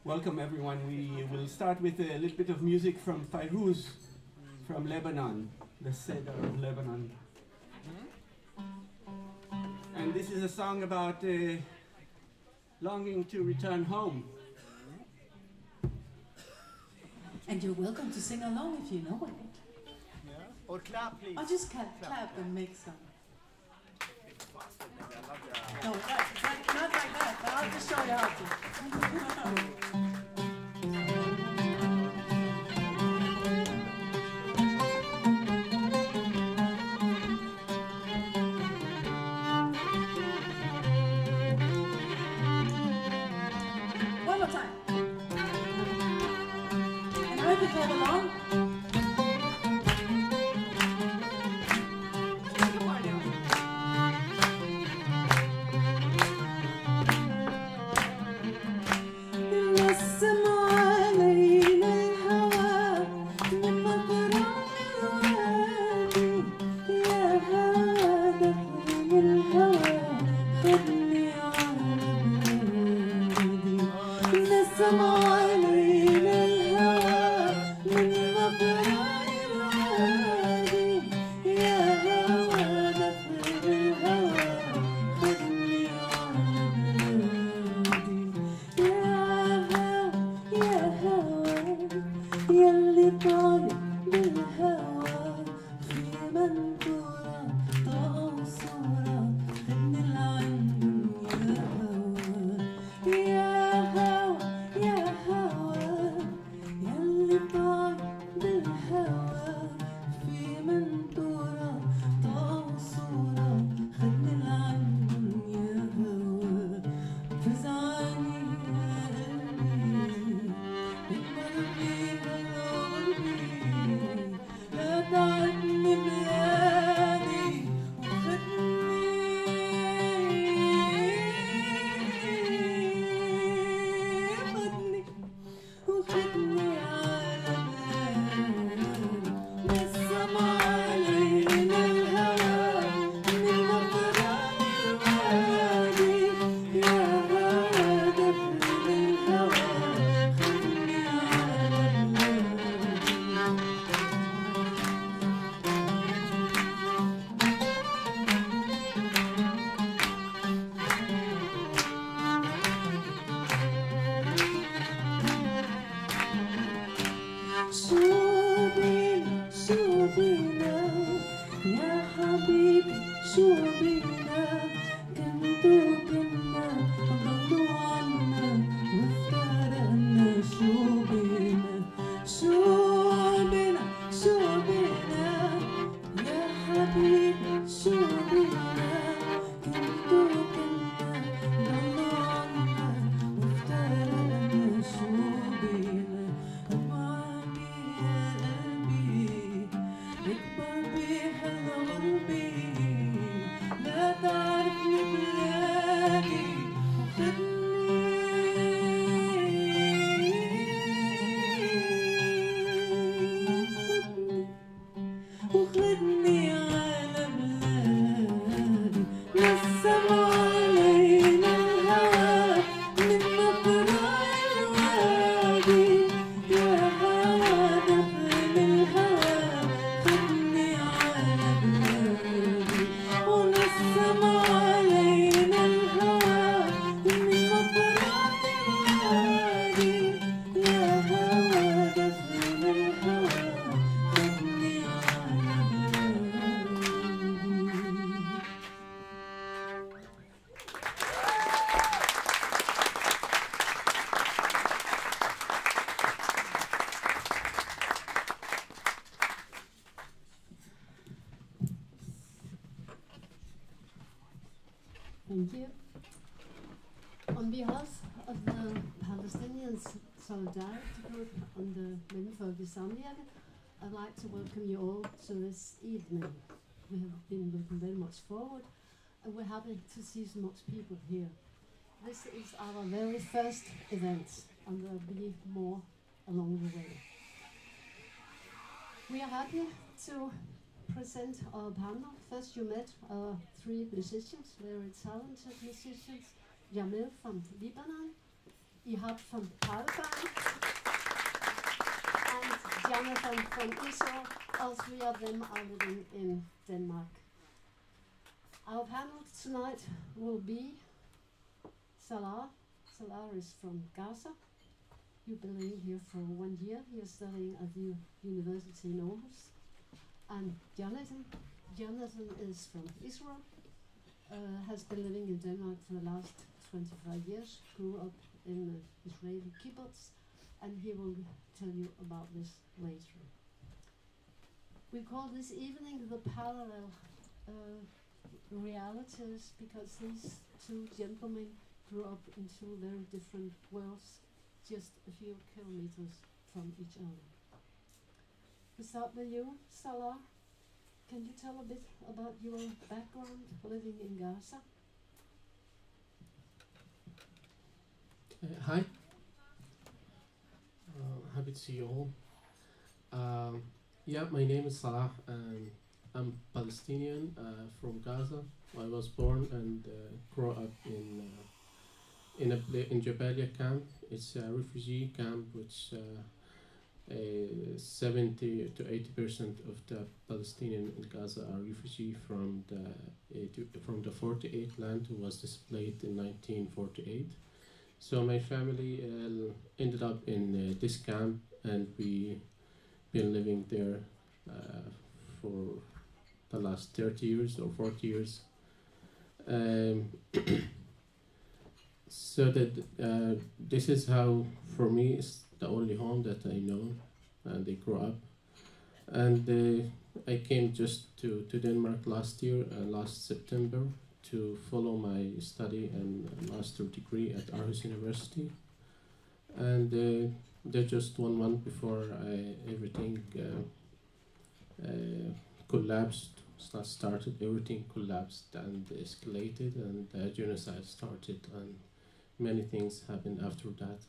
Welcome everyone. We will start with a little bit of music from Fairuz from Lebanon, the Cedar of Lebanon. And this is a song about longing to return home. And you're welcome to sing along if you know it. Yeah. Or clap, please. Or just clap and make some. No, not like that, but I'll just show you how to. One more time. And I hope you clap along. Thank you. On behalf of the Palestinian Solidarity Group on the Mellemfolkelige Samvirke, I'd like to welcome you all to this evening. We have been looking very much forward, and we're happy to see so much people here. This is our very first event, and there will be more along the way. We are happy to present our panel. First you met three musicians, very talented musicians. Jamile from Lebanon, Ihab from Palestine, and Jonathan from Israel. All three of them are living in Denmark. Our panel tonight will be Salah. Salah is from Gaza. You've been living here for 1 year. You're studying at the University in Aarhus. And Jonathan. Jonathan is from Israel. Has been living in Denmark for the last 25 years. Grew up in the Israeli kibbutz, and he will tell you about this later. We call this evening the parallel realities, because these two gentlemen grew up in two very different worlds, just a few kilometers from each other. We start with you, Salah. Can you tell a bit about your background living in Gaza? Hi. Happy to see you all. Yeah, my name is Salah. I'm Palestinian from Gaza. I was born and grew up in Jabalia camp. It's a refugee camp which 70 to 80% of the Palestinians in Gaza are refugees from the 48 land who was displaced in 1948. So my family ended up in this camp, and we been living there for the last 30 years or 40 years. So that this is how, for me, it's the only home that I know, and they grew up. And I came just to Denmark last year, last September, to follow my study and master degree at Aarhus University. And just 1 month before everything collapsed, started, everything collapsed and escalated, and genocide started, and many things happened after that.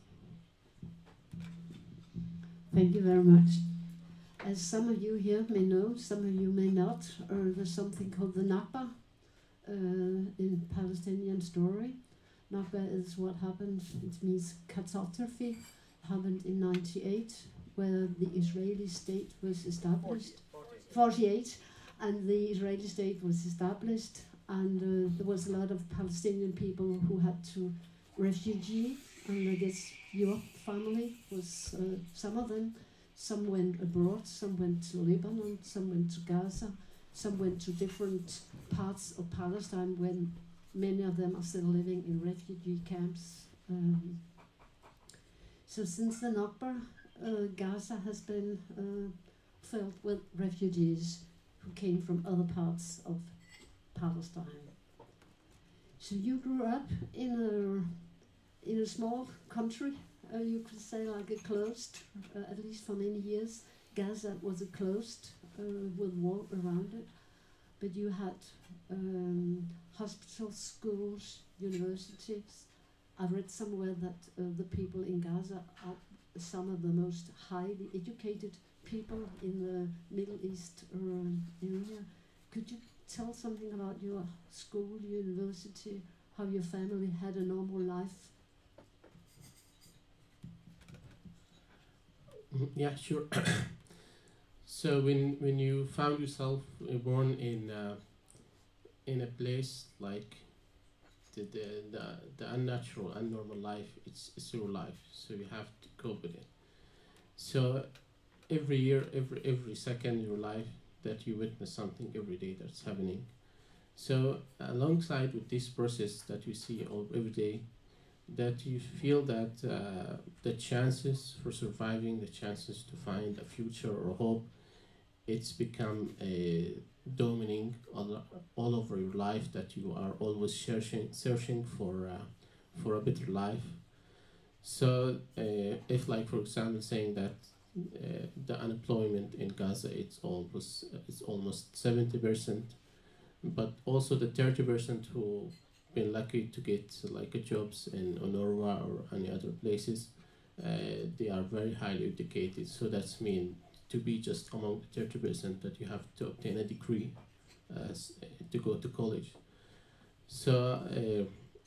Thank you very much. As some of you here may know, some of you may not, there's something called the Nakba in Palestinian story. Nakba is what happened, it means catastrophe, happened in 98, where the Israeli state was established. 48, and the Israeli state was established, and there was a lot of Palestinian people who had to refugee, and I guess your family was some of them. Some went abroad, some went to Lebanon, some went to Gaza, some went to different parts of Palestine, when many of them are still living in refugee camps. So since the Nakba, Gaza has been filled with refugees who came from other parts of Palestine. So you grew up in a small country, you could say like a closed, at least for many years. Gaza was a closed with wall around it, but you had hospitals, schools, universities. I read somewhere that the people in Gaza are some of the most highly educated people in the Middle East area. Could you tell something about your school, university, how your family had a normal life? Yeah, sure. So when you found yourself born in a place like the unnatural, unnormal life, it's your life, so you have to cope with it. So every year, every second in your life, that you witness something every day that's happening. So alongside with this process that you see every day, that you feel that the chances for surviving, the chances to find a future or hope, it's become a dominating all over your life, that you are always searching for a better life. So if, like, for example, saying that the unemployment in Gaza, it's almost 70%, but also the 30% who been lucky to get like jobs in Norway or any other places, they are very highly educated. So that's mean to be just among the 30% that you have to obtain a degree to go to college. So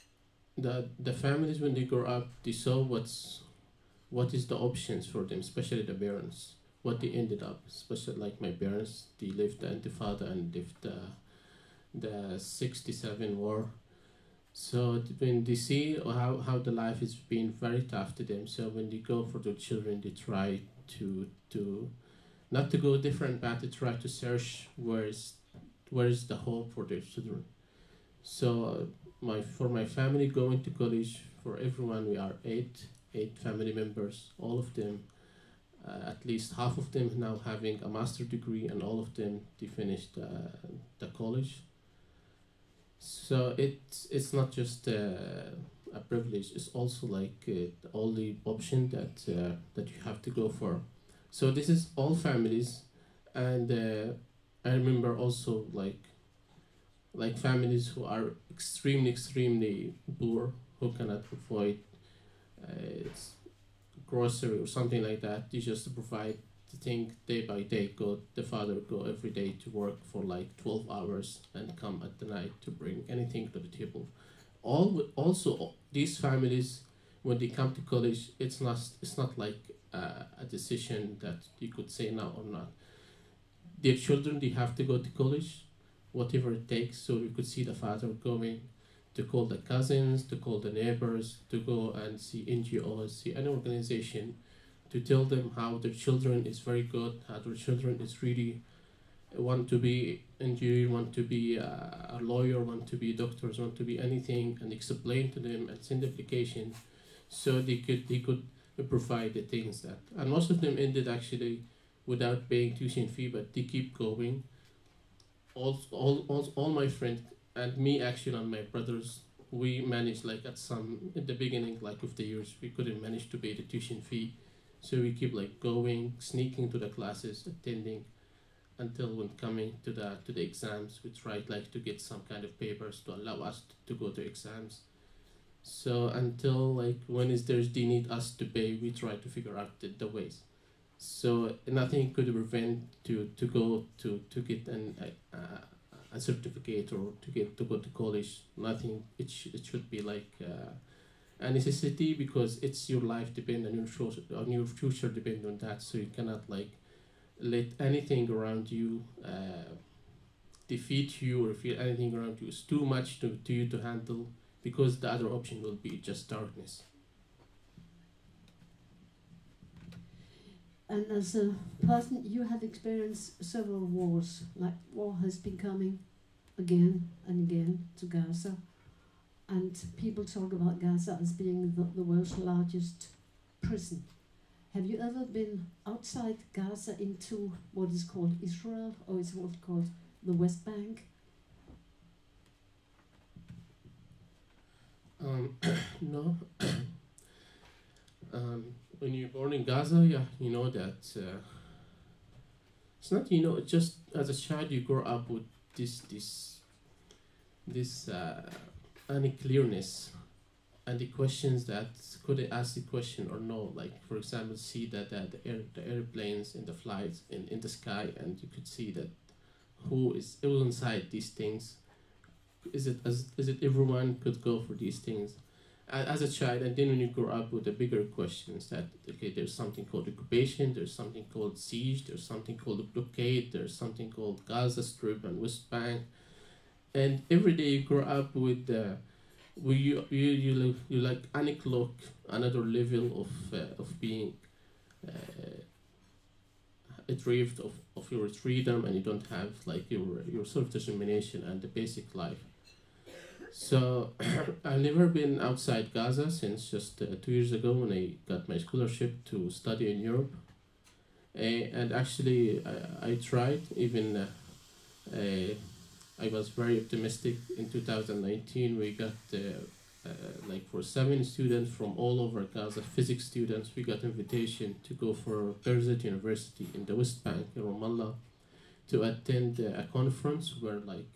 the families, when they grow up, they saw what is the options for them, especially the parents, what they ended up, especially like my parents, they lived the Intifada and lived the 67 war. So when they see how the life has been very tough to them, so when they go for their children, they try to not to go different path, they try to search where is the hope for their children. So for my family going to college, for everyone, we are eight family members, all of them, at least half of them now having a master's degree, and all of them, they finished the college. So it's not just a privilege, it's also like the only option that you have to go for. So this is all families, and I remember also like families who are extremely poor, who cannot avoid grocery or something like that. They just provide the thing day by day. The father go every day to work for like 12 hours and come at the night to bring anything to the table. Also, these families, when they come to college, it's not like a decision that you could say now or not. Their children, they have to go to college, whatever it takes. So you could see the father going to call the cousins, to call the neighbors, to go and see NGOs, see an organization, to tell them how their children is very good, how their children is really want to be engineer, want to be a lawyer, want to be doctors, want to be anything, and explain to them and send application, so they could provide the things that. And most of them ended actually without paying tuition fee, but they keep going. All my friends and me actually and my brothers, we managed like at the beginning, like of the years, we couldn't manage to pay the tuition fee. So we keep like going, sneaking to the classes, attending, until when coming to the exams, we tried like to get some kind of papers to allow us to go to exams. So until like they need us to pay, we try to figure out the ways. So nothing could prevent to go to get a certificate or to go to college. Nothing. It should be like a necessity, because it's your life depend on your future depend on that. So you cannot like let anything around you defeat you, or feel anything around you is too much to you to handle, because the other option will be just darkness. And as a person, you have experienced several wars. Like war has been coming again and again to Gaza, and people talk about Gaza as being the world's largest prison. Have you ever been outside Gaza into what is called Israel, or is what called the West Bank? No. When you're born in Gaza, yeah, you know that it's not, just as a child you grow up with this unclearness, and the questions that could I ask the question or no. Like for example, see that the airplanes in the flights in the sky, and you could see that who is inside these things. Is it everyone could go for these things as a child? And then when you grow up with the bigger questions, that okay, there's something called occupation, there's something called siege, there's something called blockade, there's something called Gaza Strip and West Bank, and every day you grow up with you like unlock another level of being adrift of your freedom, and you don't have like your self-determination and the basic life. So I've never been outside Gaza since just 2 years ago, when I got my scholarship to study in Europe. And actually I tried, even I was very optimistic. In 2019 we got like for 7 students from all over Gaza, physics students, we got invitation to go for Aarhus University in the West Bank in Ramallah to attend a conference where like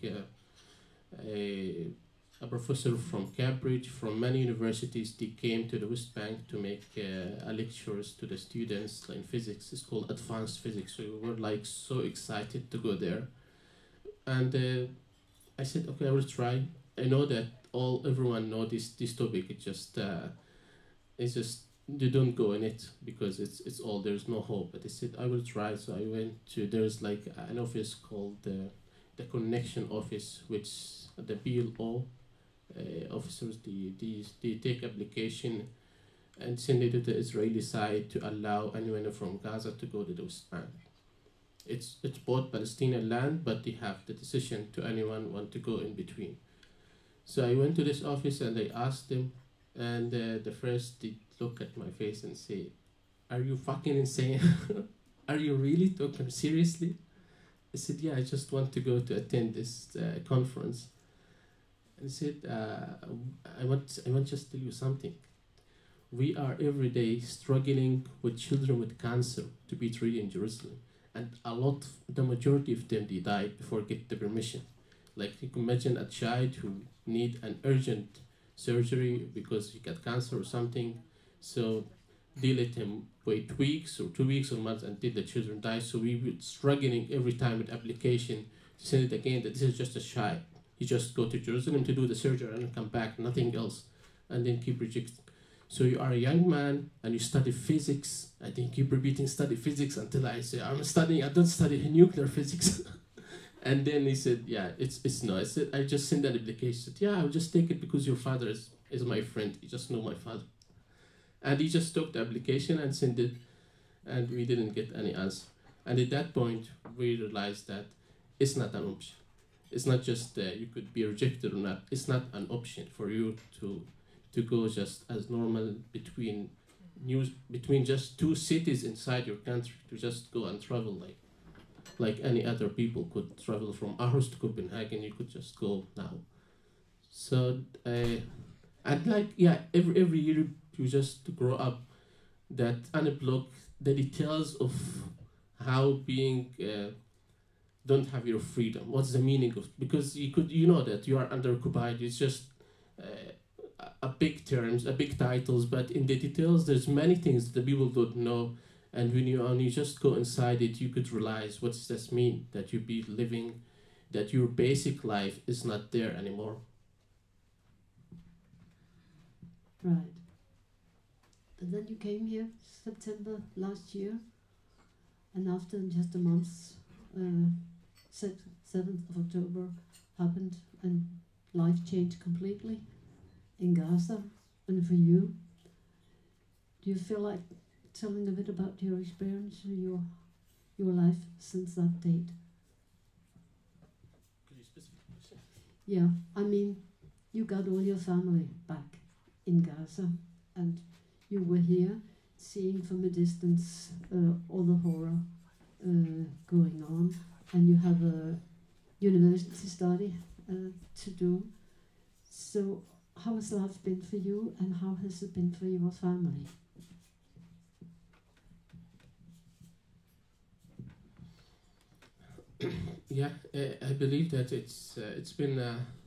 a professor from Cambridge, from many universities, they came to the West Bank to make lectures to the students in physics. It's called advanced physics. So we were like so excited to go there. And I said, okay, I will try. I know that everyone know this topic. It's just you don't go in it because it's all, there's no hope. But I said I will try. So I went to, there's like an office called the connection office, which the BLO officers, they take application and send it to the Israeli side to allow anyone from Gaza to go to the West Bank. It's both Palestinian land, but they have the decision to anyone want to go in between. So I went to this office and I asked them, and the first they look at my face and say, "Are you fucking insane? Are you really talking seriously?" I said, "Yeah, I just want to go to attend this conference." And he said, I want just to tell you something. We are every day struggling with children with cancer to be treated in Jerusalem. And the majority of them, they died before get the permission. Like you can imagine a child who need an urgent surgery because he got cancer or something. So they let him wait weeks or 2 weeks or months until the children die. So we were struggling every time with application to send it again that this is just a child. You just go to Jerusalem to do the surgery and come back, nothing else, and then keep rejecting. So you are a young man and you study physics, and then keep repeating study physics until I say, I don't study nuclear physics. And then he said, yeah, it's no. I said, I just sent an application. He said, yeah, I'll just take it because your father is my friend. You just know my father. And he just took the application and sent it, and we didn't get any answer. And at that point, we realized that it's not an option. It's not just you could be rejected or not. It's not an option for you to go just as normal between just two cities inside your country, to just go and travel like any other people could travel from Aarhus to Copenhagen. You could just go now. So and like, yeah, every year you just grow up that unblock the details of how being don't have your freedom. What's the meaning of, because you know that you are under occupied. It's just a big terms, a big titles, but in the details there's many things that people don't know. And when you just go inside it, you could realize what does this mean, that you be living, that your basic life is not there anymore. Right. And then you came here September last year, and after just a month, 7th of October happened, and life changed completely in Gaza. And for you, do you feel like telling a bit about your experience, your life since that date? Could you specify? Yeah, I mean, you got all your family back in Gaza, and you were here seeing from a distance all the horror going on, and you have a university study to do. So how has life been for you, and how has it been for your family? Yeah, I believe that it's been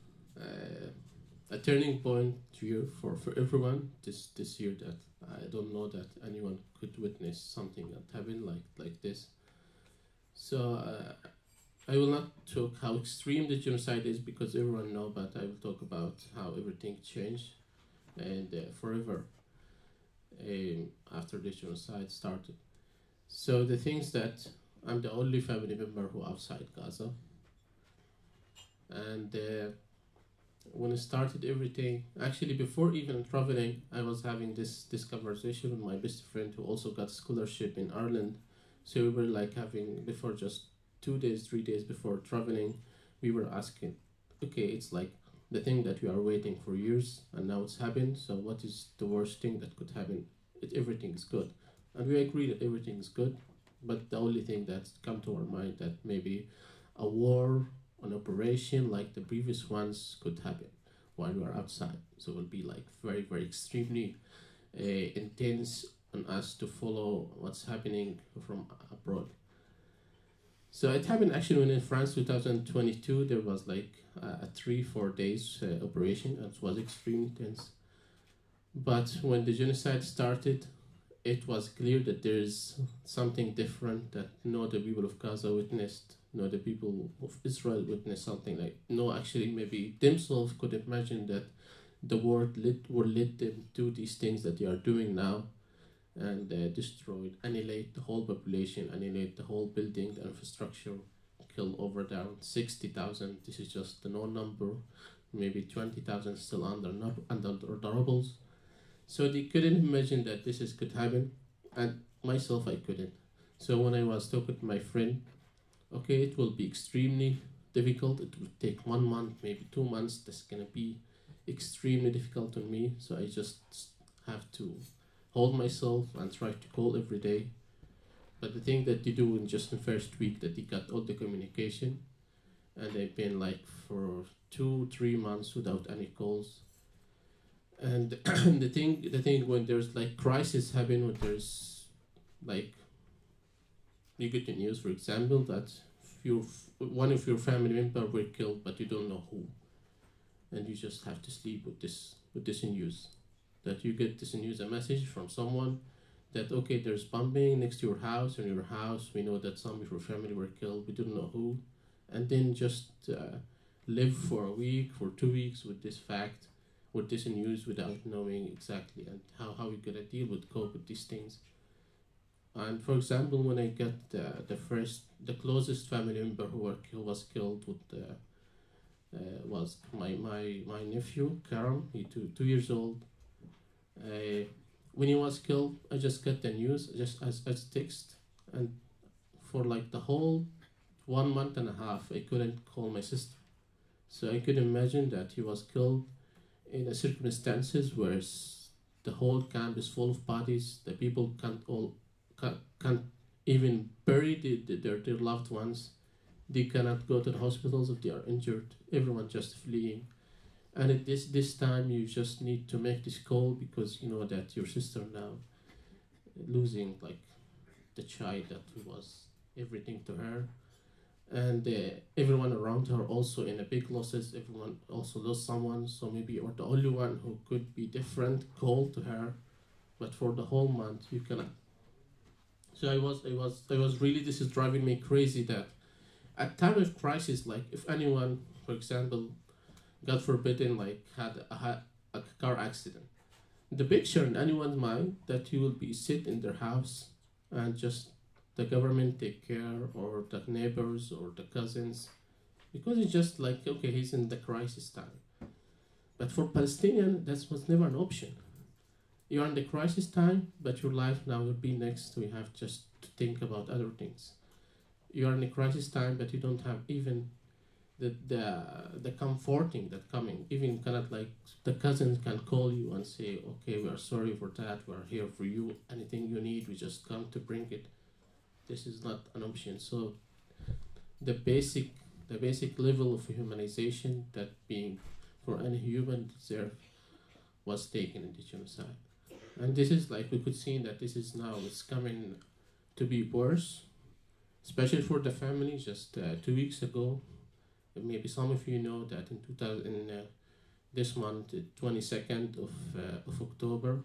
a turning point year for everyone this year, that I don't know that anyone could witness something that happened like this. So I will not talk how extreme the genocide is, because everyone know, but I will talk about how everything changed and forever after the genocide started. So the things that I'm the only family member who outside Gaza, and when it started everything, actually before even traveling, I was having this conversation with my best friend who also got scholarship in Ireland. So we were like having, before, just 2 days, 3 days before traveling, we were asking, okay, it's like the thing that we are waiting for years, and now it's happened, so what is the worst thing that could happen? Everything is good. And we agree that everything is good, but the only thing that's come to our mind that maybe a war, an operation like the previous ones could happen while we are outside. So it will be like very, very extremely intense on us to follow what's happening from abroad. So it happened actually when in France 2022, there was like a 3-4 days operation. It was extremely intense. But when the genocide started, it was clear that there is something different that no other people of Gaza witnessed the people of Israel witnessed something like, no, actually maybe themselves could imagine that the world will let them do these things that they are doing now, and destroy, annihilate the whole population, annihilate the whole building, the infrastructure, kill over down 60,000. This is just the known number. Maybe 20,000 still under the rubbles. So they couldn't imagine that could happen, and myself I couldn't. So when I was talking to my friend, okay, it will be extremely difficult. It will take 1 month, maybe 2 months. That's gonna be extremely difficult on me. So I just have to hold myself and try to call every day. But the thing that they do in just the first week, that they got all the communication, and they've been like for 2-3 months without any calls. And the thing when there's like crisis happen, when there's like, you get the news, for example, that one of your family member were killed, but you don't know who, and you just have to sleep with this news. That you get this news, a message from someone that, okay, there's bombing next to your house, and your house, we know that some of your family were killed, we don't know who, and then just live for a week, for 2 weeks with this fact, with this news, without knowing exactly and how we're gonna cope with these things. And for example, when I got the closest family member who was killed with was my nephew Karam. He 2 years old. When he was killed, I just got the news just as text, and for like the whole 1 month and a half, I couldn't call my sister. So I could imagine that he was killed in a circumstances where the whole camp is full of bodies. The people can't even bury their loved ones. They cannot go to the hospitals if they are injured. Everyone just fleeing. And at this time, you just need to make this call, because you know that your sister now losing like the child that was everything to her, and everyone around her also in a big losses. Everyone also lost someone, so maybe you're the only one who could be different call to her, but for the whole month you cannot. So I was really, this is driving me crazy, that at time of crisis, like if anyone, for example, God forbidden, like had a car accident, the picture in anyone's mind that you will be sit in their house and just the government take care, or the neighbors or the cousins, because it's just like, okay, he's in the crisis time. But for Palestinian, that was never an option. You're in the crisis time, but your life now will be next. We have just to think about other things. You are in the crisis time, but you don't have even the comforting that coming. Even cannot, like, the cousins can call you and say, okay, we are sorry for that. We are here for you. Anything you need, we just come to bring it. This is not an option. So the basic level of humanization that being for any human deserve was taken in the genocide. And this is like, we could see that this is now, it's coming to be worse, especially for the family. Just 2 weeks ago, maybe some of you know that in this month, 22nd of October,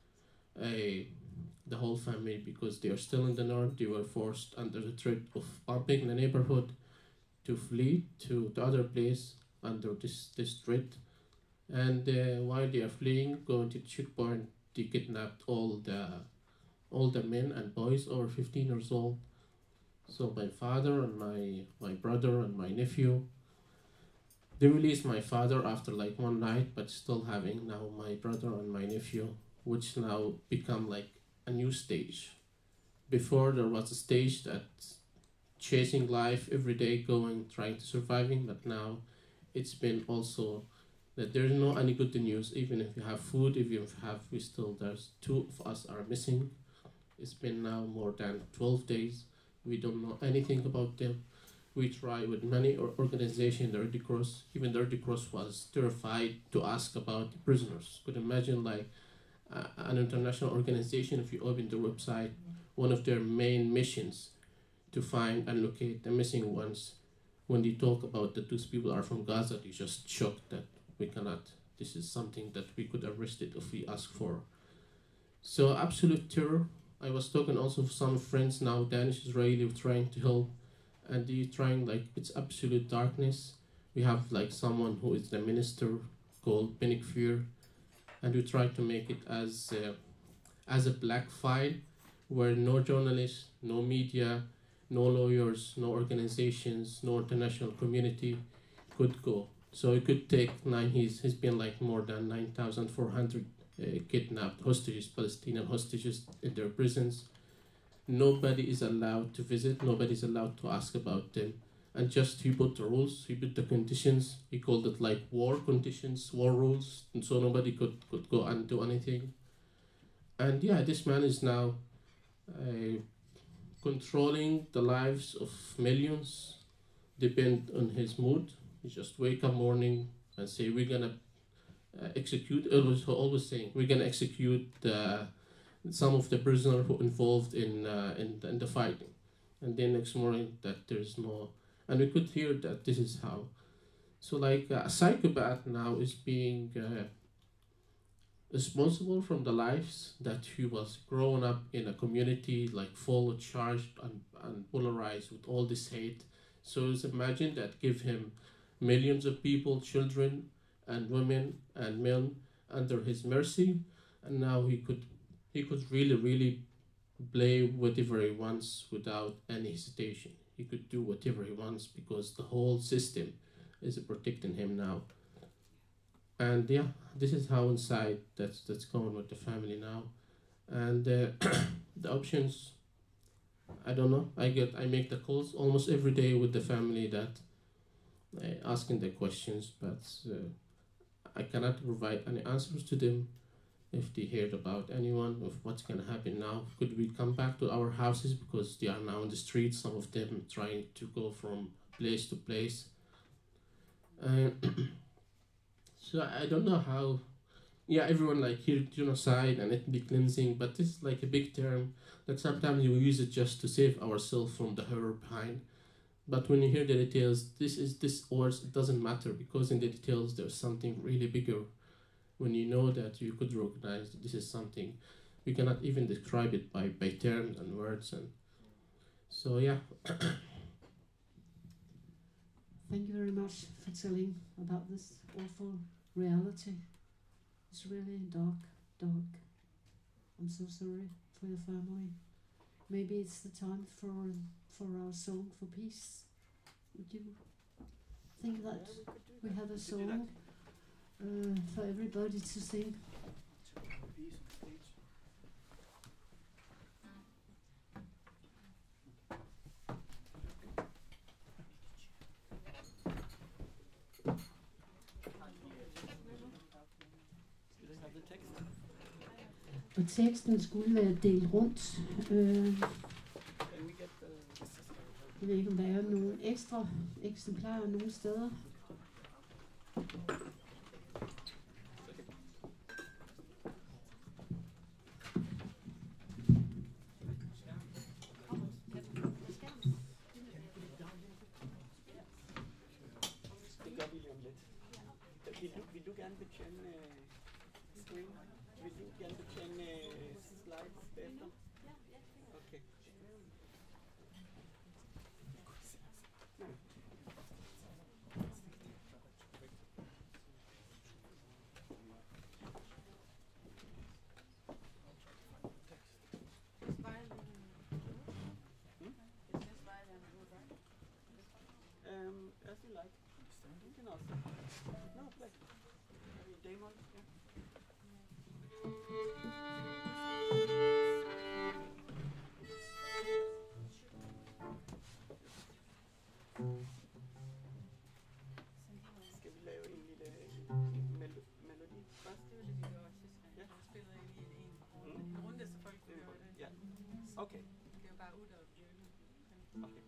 the whole family, because they are still in the north, they were forced under the threat of bombing the neighborhood to flee to the other place under this threat. And while they are fleeing, going to the checkpoint, they kidnapped all the men and boys over 15 years old. So my father and my brother and my nephew, they released my father after like one night, but still having now my brother and my nephew, which now become like a new stage. Before there was a stage that chasing life every day, going, trying to surviving, but now it's been also that there's no any good news. Even if you have food, if you have, there's 2 of us are missing. It's been now more than 12 days. We don't know anything about them. We try with many organizations, the Red Cross, even the Red Cross was terrified to ask about the prisoners. Could imagine like an international organization, if you open the website, one of their main missions to find and locate the missing ones. When they talk about that those people are from Gaza, they just shocked that we cannot, this is something that we could arrest it if we ask for. So absolute terror. I was talking also with some friends now, Danish Israeli, trying to help, and you're trying, like, it's absolute darkness. We have like someone who is the minister called Benigfir, and we try to make it as a black file where no journalists, no media, no lawyers, no organizations, no international community could go. So it could take he's been like more than 9,400 kidnapped hostages, Palestinian hostages in their prisons. Nobody is allowed to visit, nobody is allowed to ask about them. And just he put the rules, he put the conditions, he called it like war conditions, war rules, and so nobody could go and do anything. And yeah, this man is now controlling the lives of millions, depend on his mood. He just wake up morning and say, we're gonna execute, always saying, we're gonna execute some of the prisoners who involved in the fighting. And then next morning that there's no, and we could hear that this is how. So like a psychopath now is being responsible from the lives that he was grown up in a community like full charged and polarized with all this hate. So just imagine that give him millions of people, children and women and men under his mercy, and now he could really play whatever he wants without any hesitation. He could do whatever he wants because the whole system is protecting him now. And yeah, this is how inside that's going with the family now. And the options, I don't know. I make the calls almost every day with the family that asking the questions, but I cannot provide any answers to them. If they heard about anyone of what's gonna happen now, could we come back to our houses because they are now in the streets, some of them trying to go from place to place. So I don't know how, yeah, everyone like hear genocide and ethnic cleansing, but this is like a big term that sometimes we use it just to save ourselves from the horror behind. But when you hear the details, this words, it doesn't matter because in the details there's something really bigger. When you know that you could recognize that this is something, we cannot even describe it by terms and words. And so yeah. Thank you very much for telling about this awful reality. It's really dark. I'm so sorry for your family. Maybe it's the time for our song for peace. Would you think that we have a song for everybody to sing? Og teksten skulle være delt rundt. Jeg ved ikke, om der er nogle ekstra eksemplarer nogle steder. Vil du gerne betjene screen? Vil du gerne betjene slides efter? Okay. As you like. You can also. No, play. Demo, yeah. Skal vi lave en lille melodi først? Det vil vi også. Ja. Spiller lige en runde, så folk kunne høre det. Ja. Okay. Det er jo bare ud og bjørne. Okay.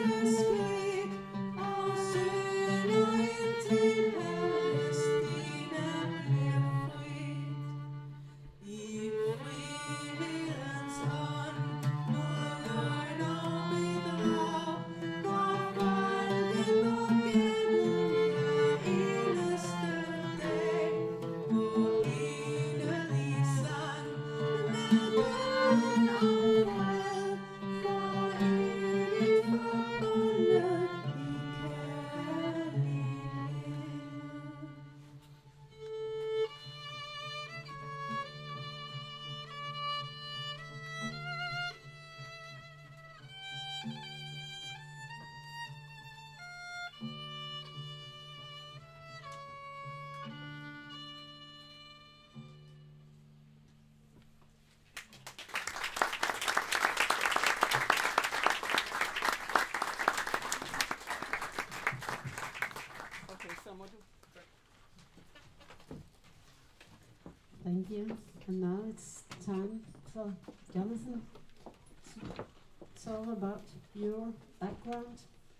Thank you. And now it's time for Jonathan to talk about your background.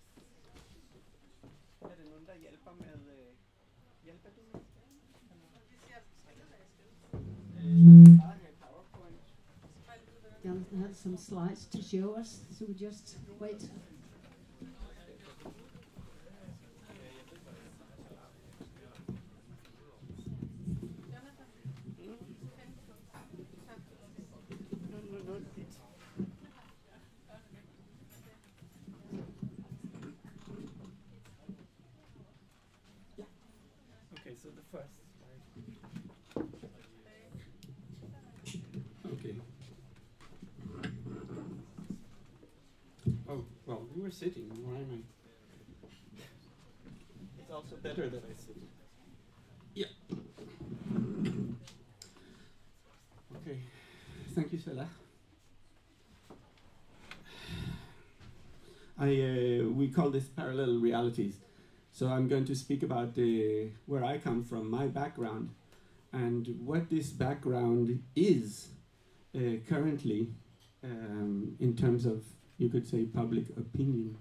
Er det nogen, der hjælper med... Hjælper du med PowerPoint? Jonathan has some slides to show us, so we just wait. Okay, so the first slide. Okay. Oh, well, you were sitting. Why am I? It's also better that I sit. Yeah. Okay. Thank you, Salah. We call this parallel realities. So I'm going to speak about where I come from, my background, and what this background is currently in terms of, you could say, public opinion.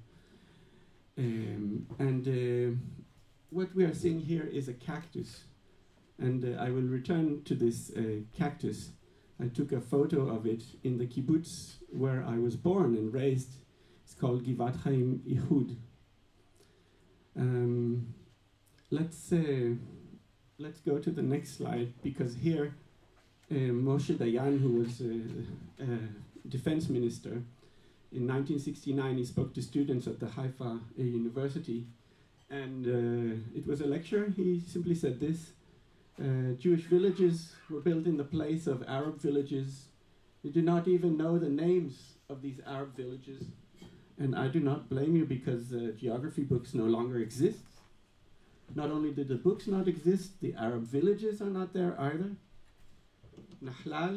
What we are seeing here is a cactus. And I will return to this cactus. I took a photo of it in the kibbutz where I was born and raised. It's called Givat Chaim Ihud. Let's go to the next slide, because here Moshe Dayan, who was defense minister in 1969, he spoke to students at the Haifa University, and it was a lecture. He simply said this: Jewish villages were built in the place of Arab villages. You do not even know the names of these Arab villages. And I do not blame you, because geography books no longer exist. Not only did the books not exist, the Arab villages are not there either. Nahlal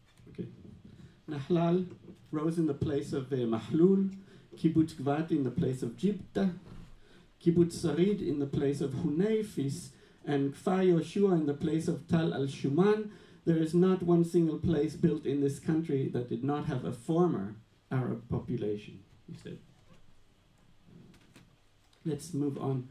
rose in the place of Mahlul, Kibbutz Gvat in the place of Jibta, Kibbutz Sarid in the place of Huneifis, and Kfar Yoshua in the place of Tal al-Shuman. There is not one single place built in this country that did not have a former Arab population. He said. Let's move on.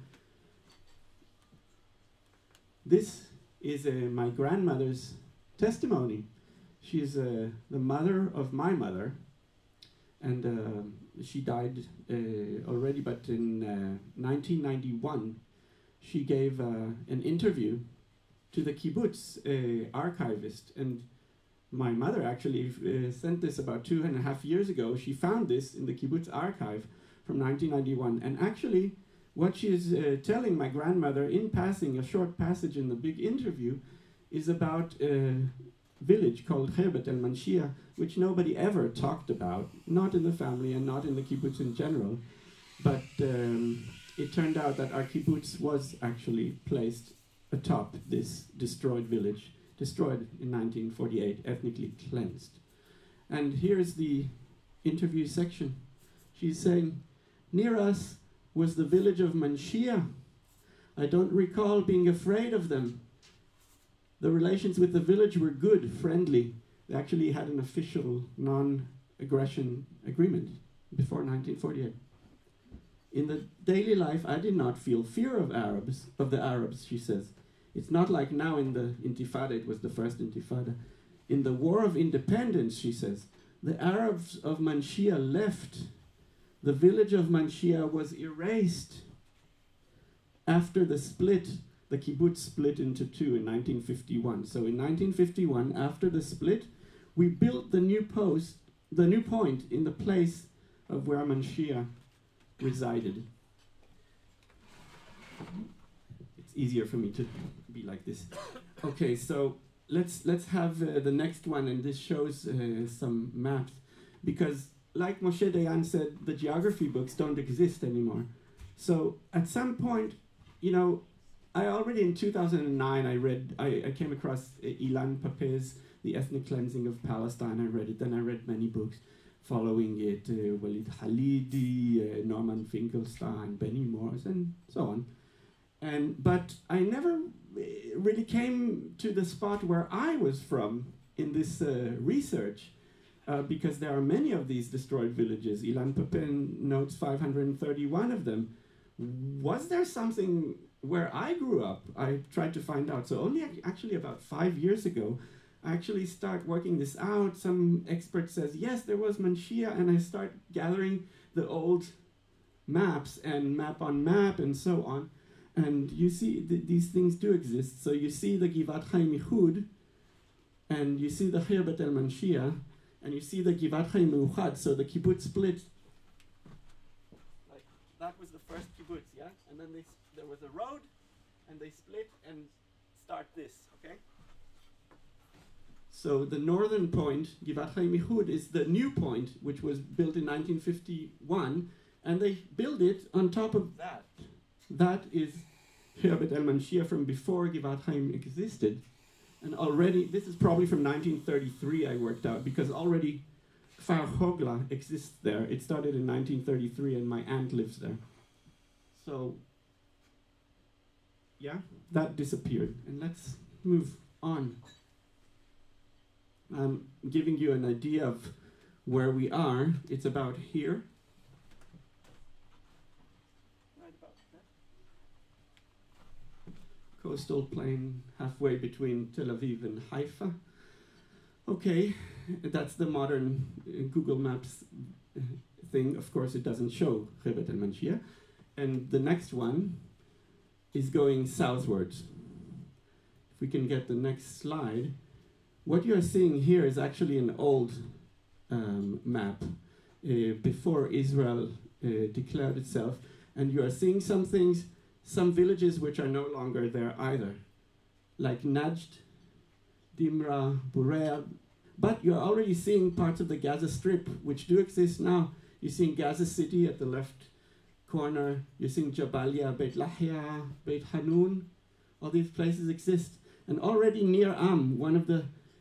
This is my grandmother's testimony. She's the mother of my mother, and she died already, but in 1991 she gave an interview to the kibbutz archivist, and my mother actually sent this about 2.5 years ago. She found this in the kibbutz archive from 1991. And actually, what she is telling my grandmother in passing, a short passage in the big interview, is about a village called Chebet el-Manshia, which nobody ever talked about, not in the family and not in the kibbutz in general. But it turned out that our kibbutz was actually placed atop this destroyed village, destroyed in 1948, ethnically cleansed. And here's the interview section. She's saying, near us was the village of Manshia. I don't recall being afraid of them. The relations with the village were good, friendly. They actually had an official non-aggression agreement before 1948. In the daily life, I did not feel fear of the Arabs, she says. It's not like now in the Intifada, it was the first Intifada. In the War of Independence, she says, the Arabs of Manshia left. The village of Manshia was erased. After the split, the kibbutz split into two in 1951. So in 1951, after the split, we built the new point in the place of where Manshia resided. It's easier for me to be like this. Okay, so let's have the next one, and this shows some maps, because like Moshe Dayan said, the geography books don't exist anymore. So at some point, you know, I already in 2009 I came across Ilan Pape's The Ethnic Cleansing of Palestine. I read it. Then I read many books following it, Walid Halidi, Norman Finkelstein, Benny Morris, and so on. But I never really came to the spot where I was from in this research, because there are many of these destroyed villages. Ilan Pape notes 531 of them. Was there something where I grew up? I tried to find out. So only actually about 5 years ago, I actually start working this out. Some expert says, yes, there was Manshia, and I start gathering the old maps and map on map and so on. And you see these things do exist. So you see the Givat Chaim Ihud, and you see the Khirbet El Manshia, and you see the Givat Chaim Meuchad. So the kibbutz split. Like that was the first kibbutz, yeah? And then there was a road, and they split and start this, okay? So the northern point, Givat Chaim Ihud, is the new point, which was built in 1951, and they build it on top of that. That is Khirbet El Manshia from before Givat Chaim existed. And already, this is probably from 1933 I worked out, because already Kfar Hogla exists there. It started in 1933, and my aunt lives there. So, yeah, that disappeared. And let's move on. I'm giving you an idea of where we are. It's about here. Right about that. Coastal plain halfway between Tel Aviv and Haifa. Okay, that's the modern Google Maps thing. Of course, it doesn't show Khirbet El Manshia. And the next one is going southwards. If we can get the next slide. What you are seeing here is actually an old map before Israel declared itself. And you are seeing some things, some villages which are no longer there either, like Najd, Dimra, Burea. But you're already seeing parts of the Gaza Strip, which do exist now. You're seeing Gaza City at the left corner. You're seeing Jabalia, Beit Lahia, Beit Hanun. All these places exist. And already near Am, one of the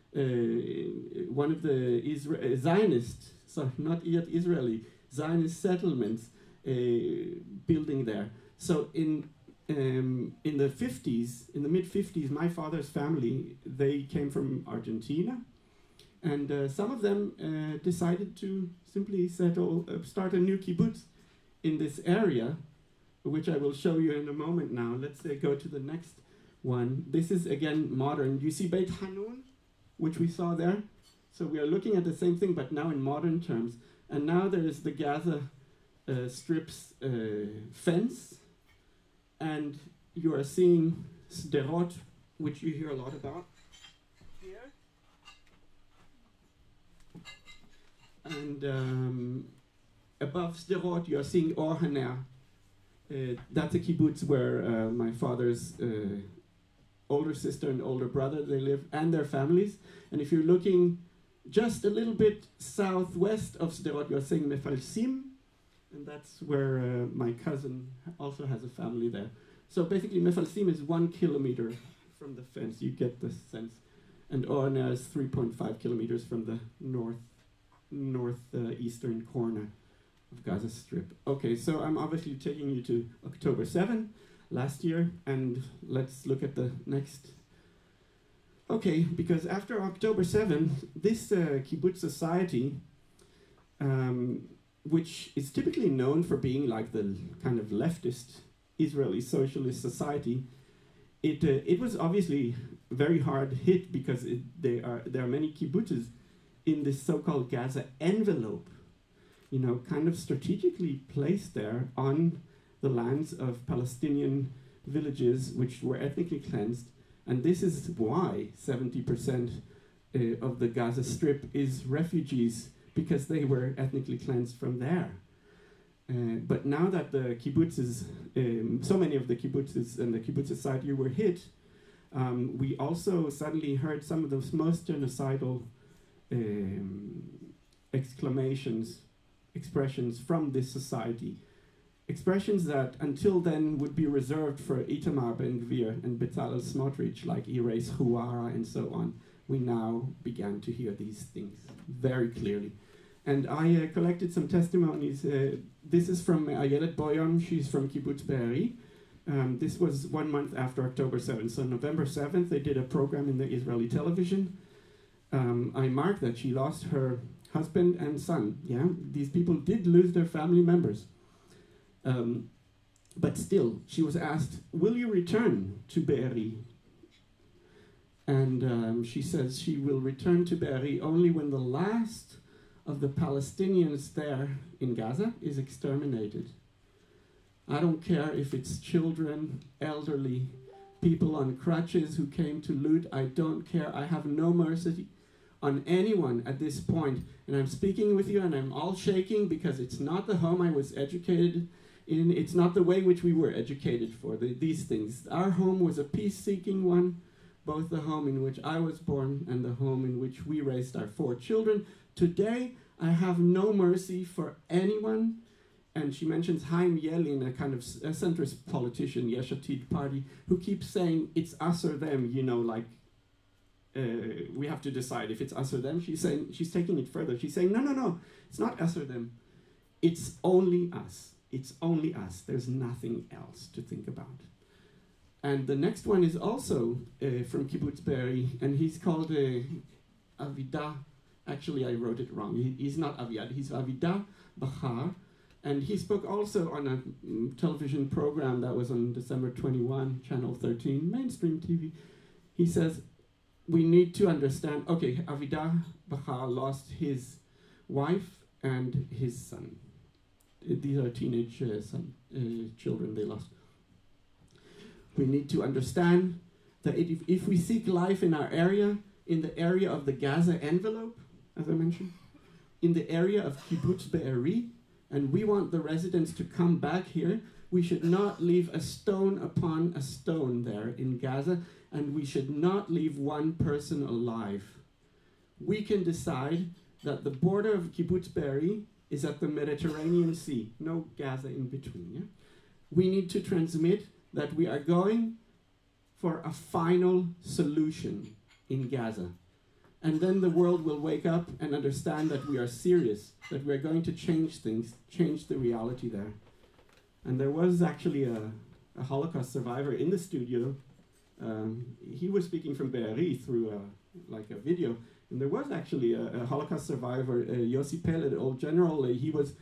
Zionist, so not yet Israeli, Zionist settlements building there. So in the 50s, in the mid-50s, my father's family, they came from Argentina, and some of them decided to simply start a new kibbutz in this area, which I will show you in a moment now. Let's go to the next one. This is again modern. You see Beit Hanun, which we saw there. So we are looking at the same thing, but now in modern terms. And now there is the Gaza Strip's fence, and you are seeing Sderot, which you hear a lot about here. And above Sderot, you are seeing Or Haner. That's a kibbutz where my father's older sister and older brother, they live, and their families. And if you're looking just a little bit southwest of Sderot, you're seeing Mefalsim, and that's where my cousin also has a family there. So basically Mefalsim is 1 kilometer from the fence, you get the sense. And Orna is 3.5 kilometers from the northeastern corner of Gaza Strip. Okay, so I'm obviously taking you to October 7, last year, and let's look at the next. Okay, because after October 7, this kibbutz society which is typically known for being like the kind of leftist Israeli socialist society, it was obviously very hard hit because there are many kibbutzes in this so-called Gaza envelope, you know, kind of strategically placed there on the lands of Palestinian villages which were ethnically cleansed. And this is why 70% of the Gaza Strip is refugees, because they were ethnically cleansed from there. But now that the kibbutzes, so many of the kibbutzes and the kibbutz society were hit, we also suddenly heard some of the most genocidal expressions from this society. Expressions that until then would be reserved for Itamar Ben-Gvir and Bezalel Smotrich, like erase Huara and so on. We now began to hear these things very clearly. And I collected some testimonies. This is from Ayelet Boyam. She's from Kibbutz Be'eri. This was 1 month after October 7th. So November 7th, they did a program in the Israeli television. I marked that she lost her husband and son. Yeah, these people did lose their family members. But still, she was asked, will you return to Be'eri? And she says she will return to Be'eri only when the last of the Palestinians there in Gaza is exterminated. I don't care if it's children, elderly, people on crutches who came to loot. I don't care. I have no mercy on anyone at this point. And I'm speaking with you and I'm all shaking because it's not the home I was educated in. It's not the way in which we were educated for these things. Our home was a peace-seeking one, both the home in which I was born and the home in which we raised our 4 children. Today, I have no mercy for anyone. And she mentions Chaim Yelin, a kind of a centrist politician, Yesh Atid party, who keeps saying it's us or them, you know, like we have to decide if it's us or them. She's taking it further. She's saying, no, it's not us or them. It's only us. It's only us. There's nothing else to think about. And the next one is also from Kibbutz Be'eri, and he's called Avida. Actually, I wrote it wrong. He's not Aviad, he's Avida Bachar. And he spoke also on a television program that was on December 21, Channel 13, mainstream TV. He says, we need to understand, okay, Avida Bachar lost his wife and his son. These are teenage children they lost. We need to understand that if we seek life in our area, in the area of the Gaza envelope, as I mentioned, in the area of Kibbutz Be'eri, and we want the residents to come back here, we should not leave a stone upon a stone there in Gaza, and we should not leave one person alive. We can decide that the border of Kibbutz Be'eri is at the Mediterranean Sea, no Gaza in between. Yeah? We need to transmit that we are going for a final solution in Gaza. And then the world will wake up and understand that we are serious, that we are going to change things, change the reality there. And there was actually a Holocaust survivor in the studio. He was speaking from Be'eri through a video. And there was actually a Holocaust survivor, Yossi Peled, old general. He was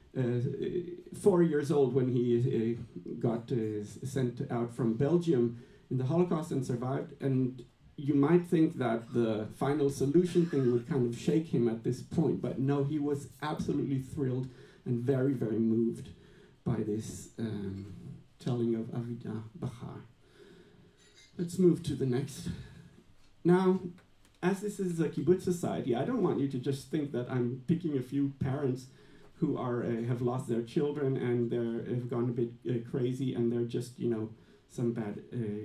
4 years old when he got sent out from Belgium in the Holocaust and survived. And you might think that the final solution thing would kind of shake him at this point, but no, he was absolutely thrilled and very, very moved by this telling of Avida Bachar. Let's move to the next. Now, as this is a kibbutz society, I don't want you to just think that I'm picking a few parents who are have lost their children and have gone a bit crazy and they're just, you know, some bad,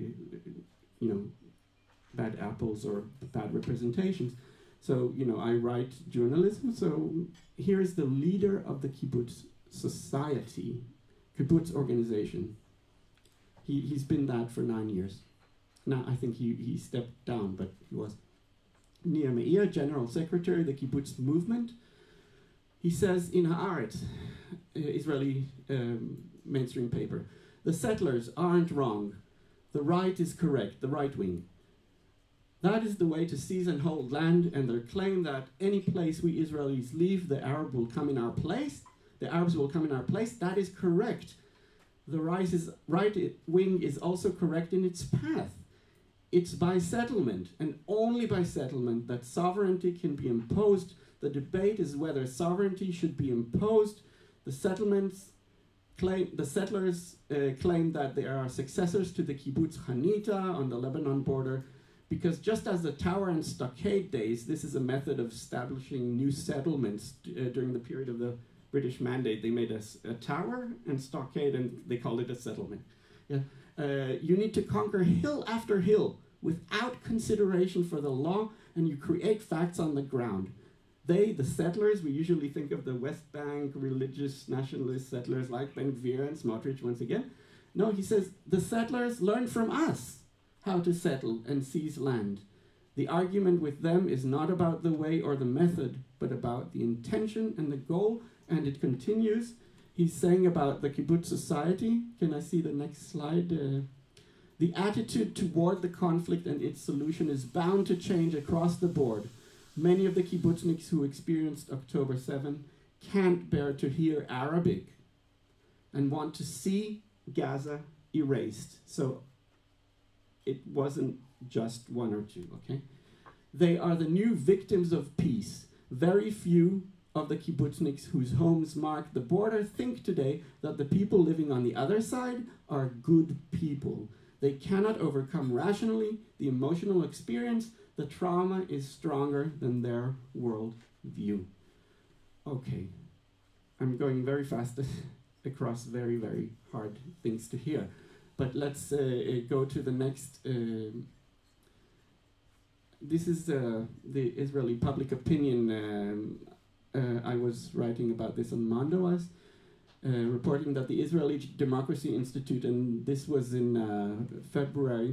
bad apples or bad representations. So, you know, I write journalism. So here's the leader of the kibbutz society, kibbutz organization. He's been that for 9 years. Now, I think he stepped down, but he was. Nir Meir, General Secretary of the Kibbutz Movement. He says in Haaretz, Israeli mainstream paper, the settlers aren't wrong. The right is correct, the right wing. That is the way to seize and hold land, and their claim that any place we Israelis leave, the Arab will come in our place, the Arabs will come in our place. That is correct. The right wing is also correct in its path. It's by settlement, and only by settlement, that sovereignty can be imposed. The debate is whether sovereignty should be imposed. The settlers claim that they are successors to the kibbutz Hanita on the Lebanon border, because just as the tower and stockade days, this is a method of establishing new settlements during the period of the British Mandate. They made a tower and stockade, and they called it a settlement. Yeah. You need to conquer hill after hill without consideration for the law, and you create facts on the ground. They, the settlers, we usually think of the West Bank religious nationalist settlers like Ben Gvir and Smotrich once again. No, he says, the settlers learn from us how to settle and seize land. The argument with them is not about the way or the method, but about the intention and the goal. And it continues. He's saying about the kibbutz society. Can I see the next slide? The attitude toward the conflict and its solution is bound to change across the board. Many of the kibbutzniks who experienced October 7 can't bear to hear Arabic and want to see Gaza erased. So it wasn't just one or two, okay? They are the new victims of peace. Very few of the kibbutzniks whose homes mark the border think today that the people living on the other side are good people. They cannot overcome rationally the emotional experience. The trauma is stronger than their world view. Okay, I'm going very fast across very, very hard things to hear. But let's go to the next. This is the Israeli public opinion. I was writing about this on Mondoas, reporting that the Israeli Democracy Institute, and this was in February,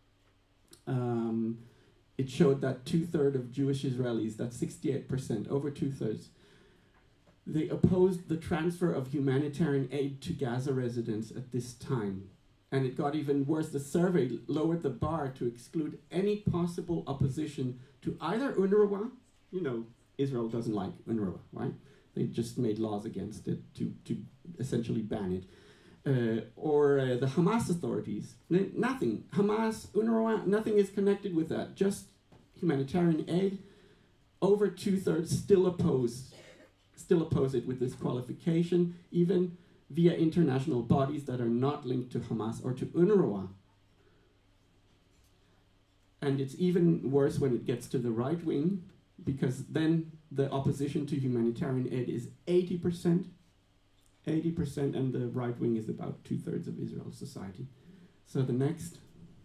it showed that 2/3 of Jewish Israelis, that's 68%, over 2/3, they opposed the transfer of humanitarian aid to Gaza residents at this time. And it got even worse. The survey lowered the bar to exclude any possible opposition to either UNRWA, you know, Israel doesn't like UNRWA, right? They just made laws against it to essentially ban it. Or the Hamas authorities. Nothing. Hamas, UNRWA, nothing is connected with that. Just humanitarian aid. Over 2/3 still oppose it with this qualification, even via international bodies that are not linked to Hamas or to UNRWA. And it's even worse when it gets to the right wing, because then the opposition to humanitarian aid is 80%, and the right wing is about 2/3 of Israel's society. So the next.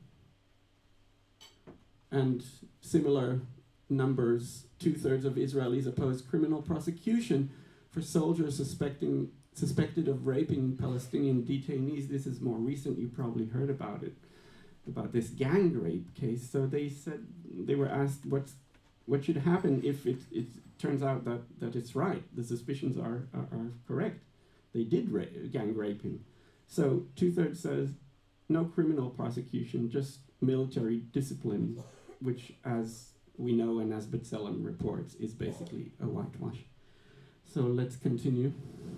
And similar numbers, 2/3 of Israelis oppose criminal prosecution for soldiers suspected of raping Palestinian detainees. This is more recent, you probably heard about it, about this gang rape case. So they said, they were asked what should happen if it turns out that it's right, the suspicions are correct. They did gang rape him. So 2/3 says no criminal prosecution, just military discipline, which, as we know and as B'Tselem reports, is basically a whitewash. So let's continue.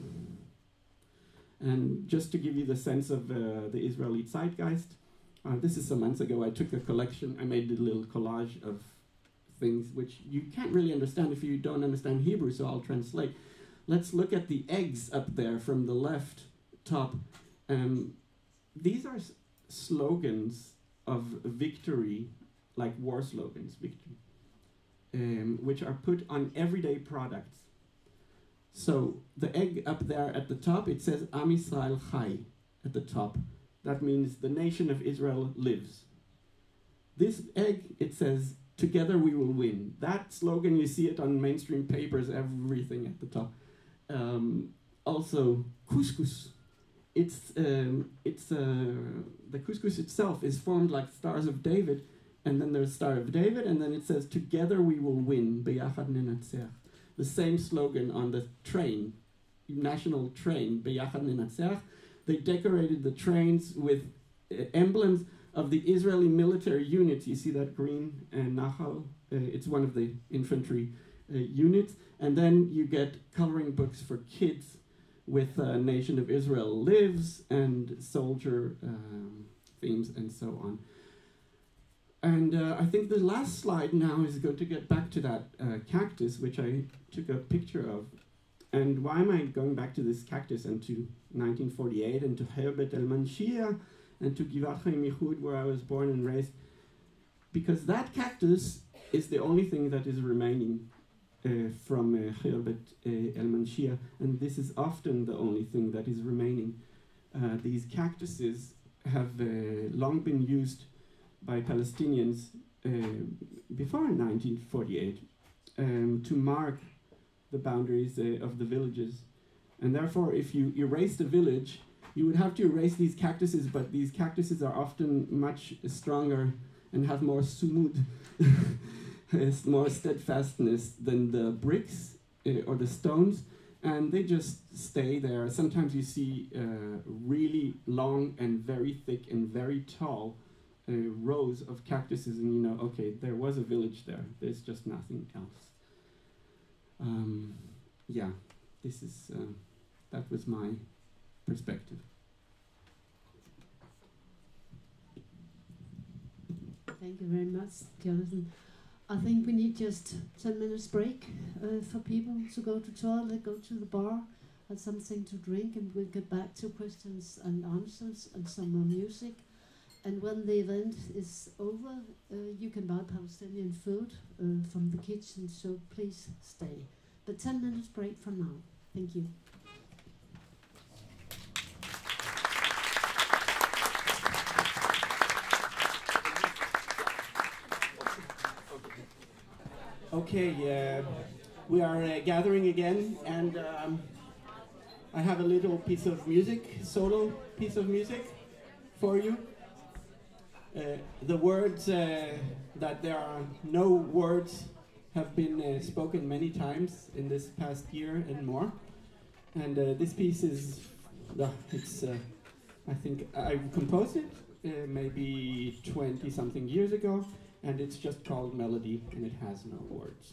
And just to give you the sense of the Israeli zeitgeist, this is some months ago. I took a collection, I made a little collage of things which you can't really understand if you don't understand Hebrew, so I'll translate. Let's look at the eggs up there from the left top. These are slogans of victory, like war slogans, victory, which are put on everyday products. So the egg up there at the top, it says Am Yisrael Chai at the top. That means the nation of Israel lives. This egg, it says, together we will win. That slogan, you see it on mainstream papers, everything at the top. Also, couscous. The couscous itself is formed like Stars of David, and then there's Star of David, and then it says, together we will win, Beyachad Nenatzach. The same slogan on the train, national train, Beyachad Nenatzach. They decorated the trains with emblems of the Israeli military units. You see that green Nahal? It's one of the infantry units. And then you get coloring books for kids with Nation of Israel Lives and soldier themes and so on. And I think the last slide now is going to get back to that cactus, which I took a picture of. And why am I going back to this cactus and to 1948 and to Herbert El-Manshia and to Givat Chaim Yichud, where I was born and raised? Because that cactus is the only thing that is remaining from Herbert El-Manshia, and this is often the only thing that is remaining. These cactuses have long been used by Palestinians before 1948 to mark the boundaries of the villages. And therefore, if you erase the village, you would have to erase these cactuses, but these cactuses are often much stronger and have more sumud, more steadfastness than the bricks or the stones, and they just stay there. Sometimes you see really long and very thick and very tall rows of cactuses, and you know, okay, there was a village there. There's just nothing else. Yeah, this is that was my perspective. Thank you very much, Jonathan. I think we need just 10 minutes break for people to go to toilet, go to the bar, have something to drink, and we'll get back to questions and answers and some more music. And when the event is over, you can buy Palestinian food from the kitchen, so please stay. But 10 minutes break from now. Thank you. Okay, we are gathering again, and I have a little piece of music, solo piece of music for you. The words that there are no words have been spoken many times in this past year and more. And this piece is, it's, I think I composed it maybe 20-something years ago, and it's just called Melody, and it has no words.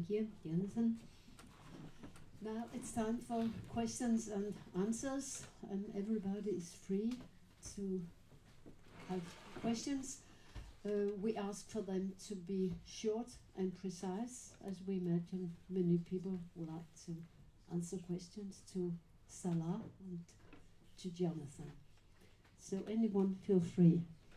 Thank you, Jonathan. Now it's time for questions and answers, and everybody is free to have questions. We ask for them to be short and precise, as we imagine many people would like to answer questions to Salah and to Jonathan. So anyone feel free.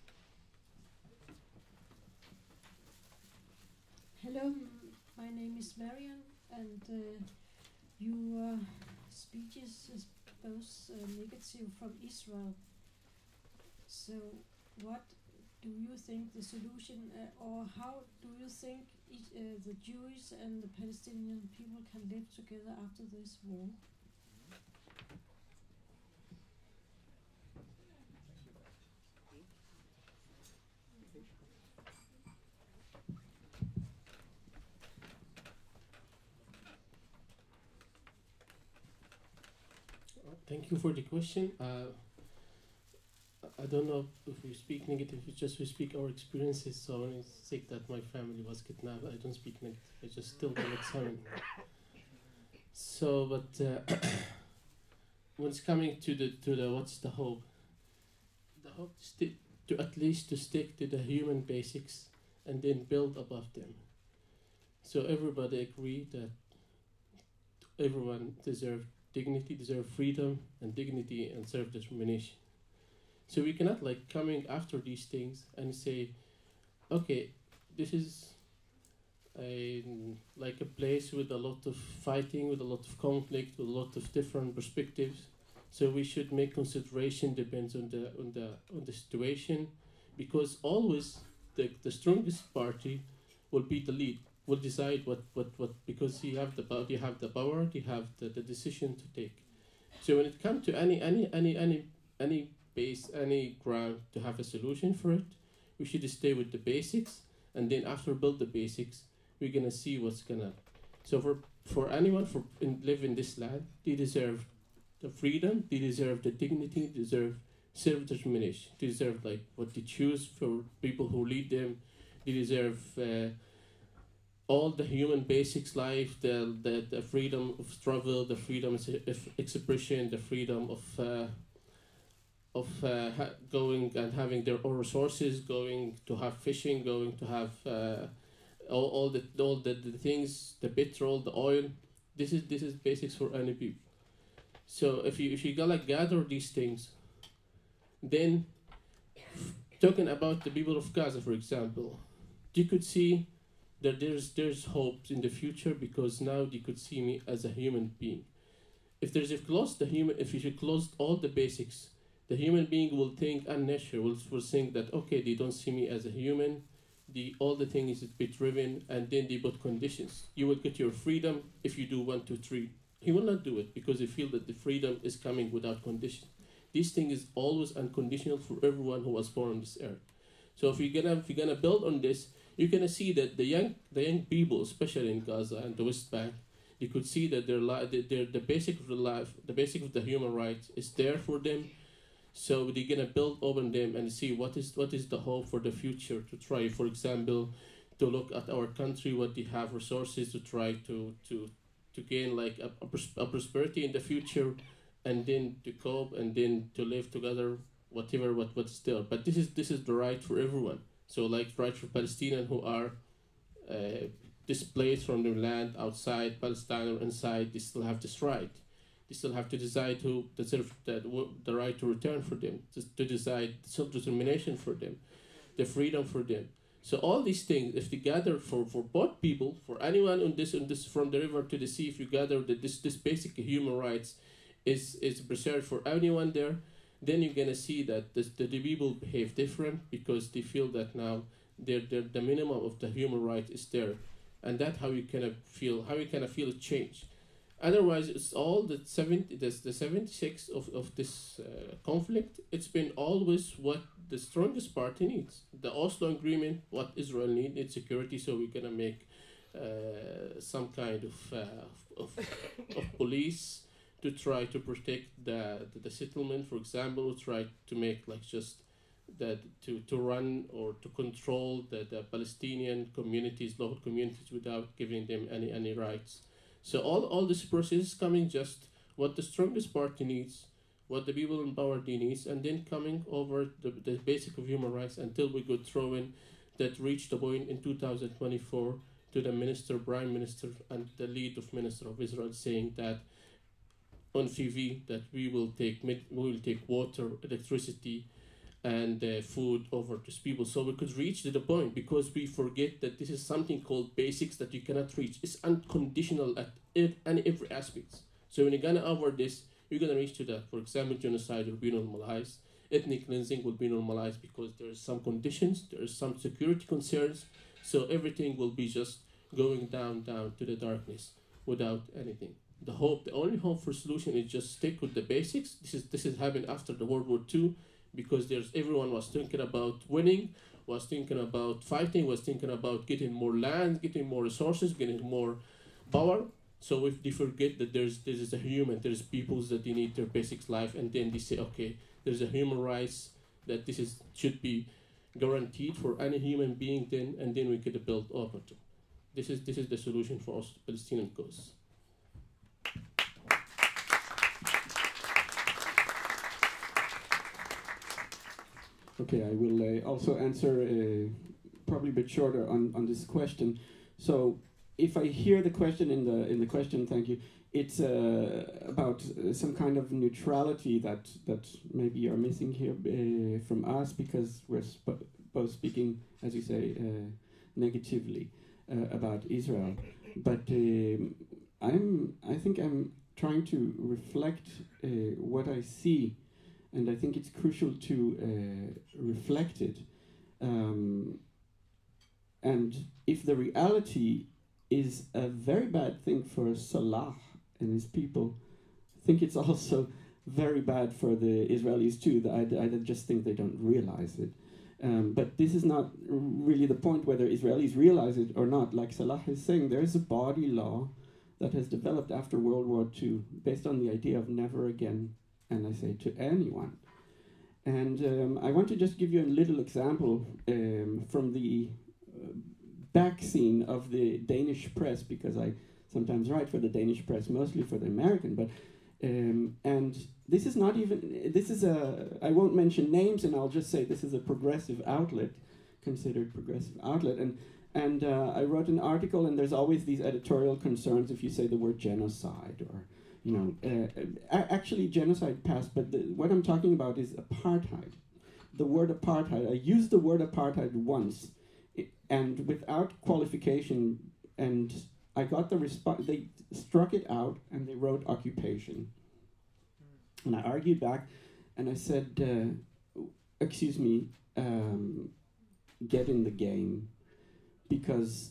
Hello, my name is Marian, and your speeches is both negative from Israel. So what do you think the solution, or how do you think the Jewish and the Palestinian people can live together after this war? Thank you for the question. I don't know if we speak negative, we speak our experiences. So when I say that my family was kidnapped, I don't speak negative. I just tell them what's happening. So, but when it's coming to the what's the hope? The hope is to at least to stick to the human basics and then build above them. So everybody agree that everyone deserves dignity, deserve freedom and dignity and self-determination. So we cannot like coming after these things and say, okay, this is like a place with a lot of fighting, with a lot of conflict, with a lot of different perspectives. So we should make consideration depends on the situation, because always the strongest party will be the lead. Will decide what because you have the power, you have the decision to take. So when it comes to any base, any ground to have a solution for it, we should stay with the basics, and then after build the basics, we're gonna see what's gonna. So for anyone live in this land, they deserve the freedom, they deserve the dignity, they deserve self-determination, they deserve like what they choose for people who lead them, they deserve. All the human basics life, the freedom of travel, the freedom of expression, the freedom of going and having their own resources, going to have fishing, going to have all the things, the petrol, the oil. This is basics for any people. So if you gotta gather these things, then talking about the people of Gaza, for example, you could see that there's hope in the future, because now they could see me as a human being. If you close all the basics, the human being will think unnatural, will think that okay, they don't see me as a human, all the thing is a bit driven, and then they put conditions. You will get your freedom if you do 1, 2, 3. He will not do it because they feel that the freedom is coming without condition. This thing is always unconditional for everyone who was born on this earth. So if you're gonna build on this, you're gonna see that the young people, especially in Gaza and the West Bank, you could see that the basic of the life, the basic of the human rights is there for them. So they're gonna build on them and see what is the hope for the future. To try, for example, to look at our country, what they have resources to try to gain like a prosperity in the future, and then to cope and then to live together, what's there. But this is the right for everyone. So like right for Palestinians who are displaced from their land outside Palestine or inside, they still have this right. They still have to decide the right to return for them, to decide self-determination for them, the freedom for them. So all these things, if they gather for both people, for anyone on this from the river to the sea, if you gather that this basic human rights is preserved for anyone there, then you're gonna see that the people behave different, because they feel that now the minimum of the human right is there, and that's how you kind of feel a change. Otherwise, it's all the 76 of this conflict. It's been always what the strongest party needs. The Oslo Agreement, what Israel needs security, so we're gonna make some kind of police to try to protect the settlement, for example, try to make like just that to run or to control the Palestinian communities, local communities, without giving them any rights. So all this process is coming just what the strongest party needs, what the people in power needs, and then coming over the basic of human rights until we go through in that reached the point in 2024 to the minister, prime minister, and the lead of minister of Israel saying that on TV that we will take water, electricity, and food over to people, so we could reach to the point, because we forget that this is something called basics that you cannot reach. It's unconditional at every aspect. So when you're gonna offer this, you're gonna reach to that. For example, genocide will be normalized, ethnic cleansing will be normalized because there's some conditions, there's some security concerns, so everything will be just going down to the darkness without anything. The only hope for solution is just stick with the basics. This is happened after the World War II, because everyone was thinking about winning, was thinking about fighting, was thinking about getting more land, getting more resources, getting more power. So if they forget that this is a human, there's peoples that they need their basics life, and then they say, okay, there's a human rights that should be guaranteed for any human being, and then we could build over to. This is the solution for us Palestinian cause. Okay, I will also answer probably a bit shorter on this question. So, if I hear the question in the question, thank you. It's about some kind of neutrality that maybe you're missing here from us, because we're both speaking, as you say, negatively about Israel. But I think I'm trying to reflect what I see. And I think it's crucial to reflect it. And if the reality is a very bad thing for Salah and his people, I think it's also very bad for the Israelis too. I just think they don't realize it. But this is not really the point whether Israelis realize it or not. Like Salah is saying, there is a body law that has developed after World War II based on the idea of never again, and I say to anyone. And I want to just give you a little example from the back scene of the Danish press, because I sometimes write for the Danish press, mostly for the American, but and this is not even, I won't mention names, and I'll just say this is a progressive outlet, considered progressive outlet, and I wrote an article, and there's always these editorial concerns if you say the word genocide, or actually genocide passed, but what I'm talking about is apartheid. The word apartheid, I used the word apartheid once, and without qualification, and I got the response, they struck it out, and they wrote occupation. And I argued back, and I said, excuse me, get in the game, because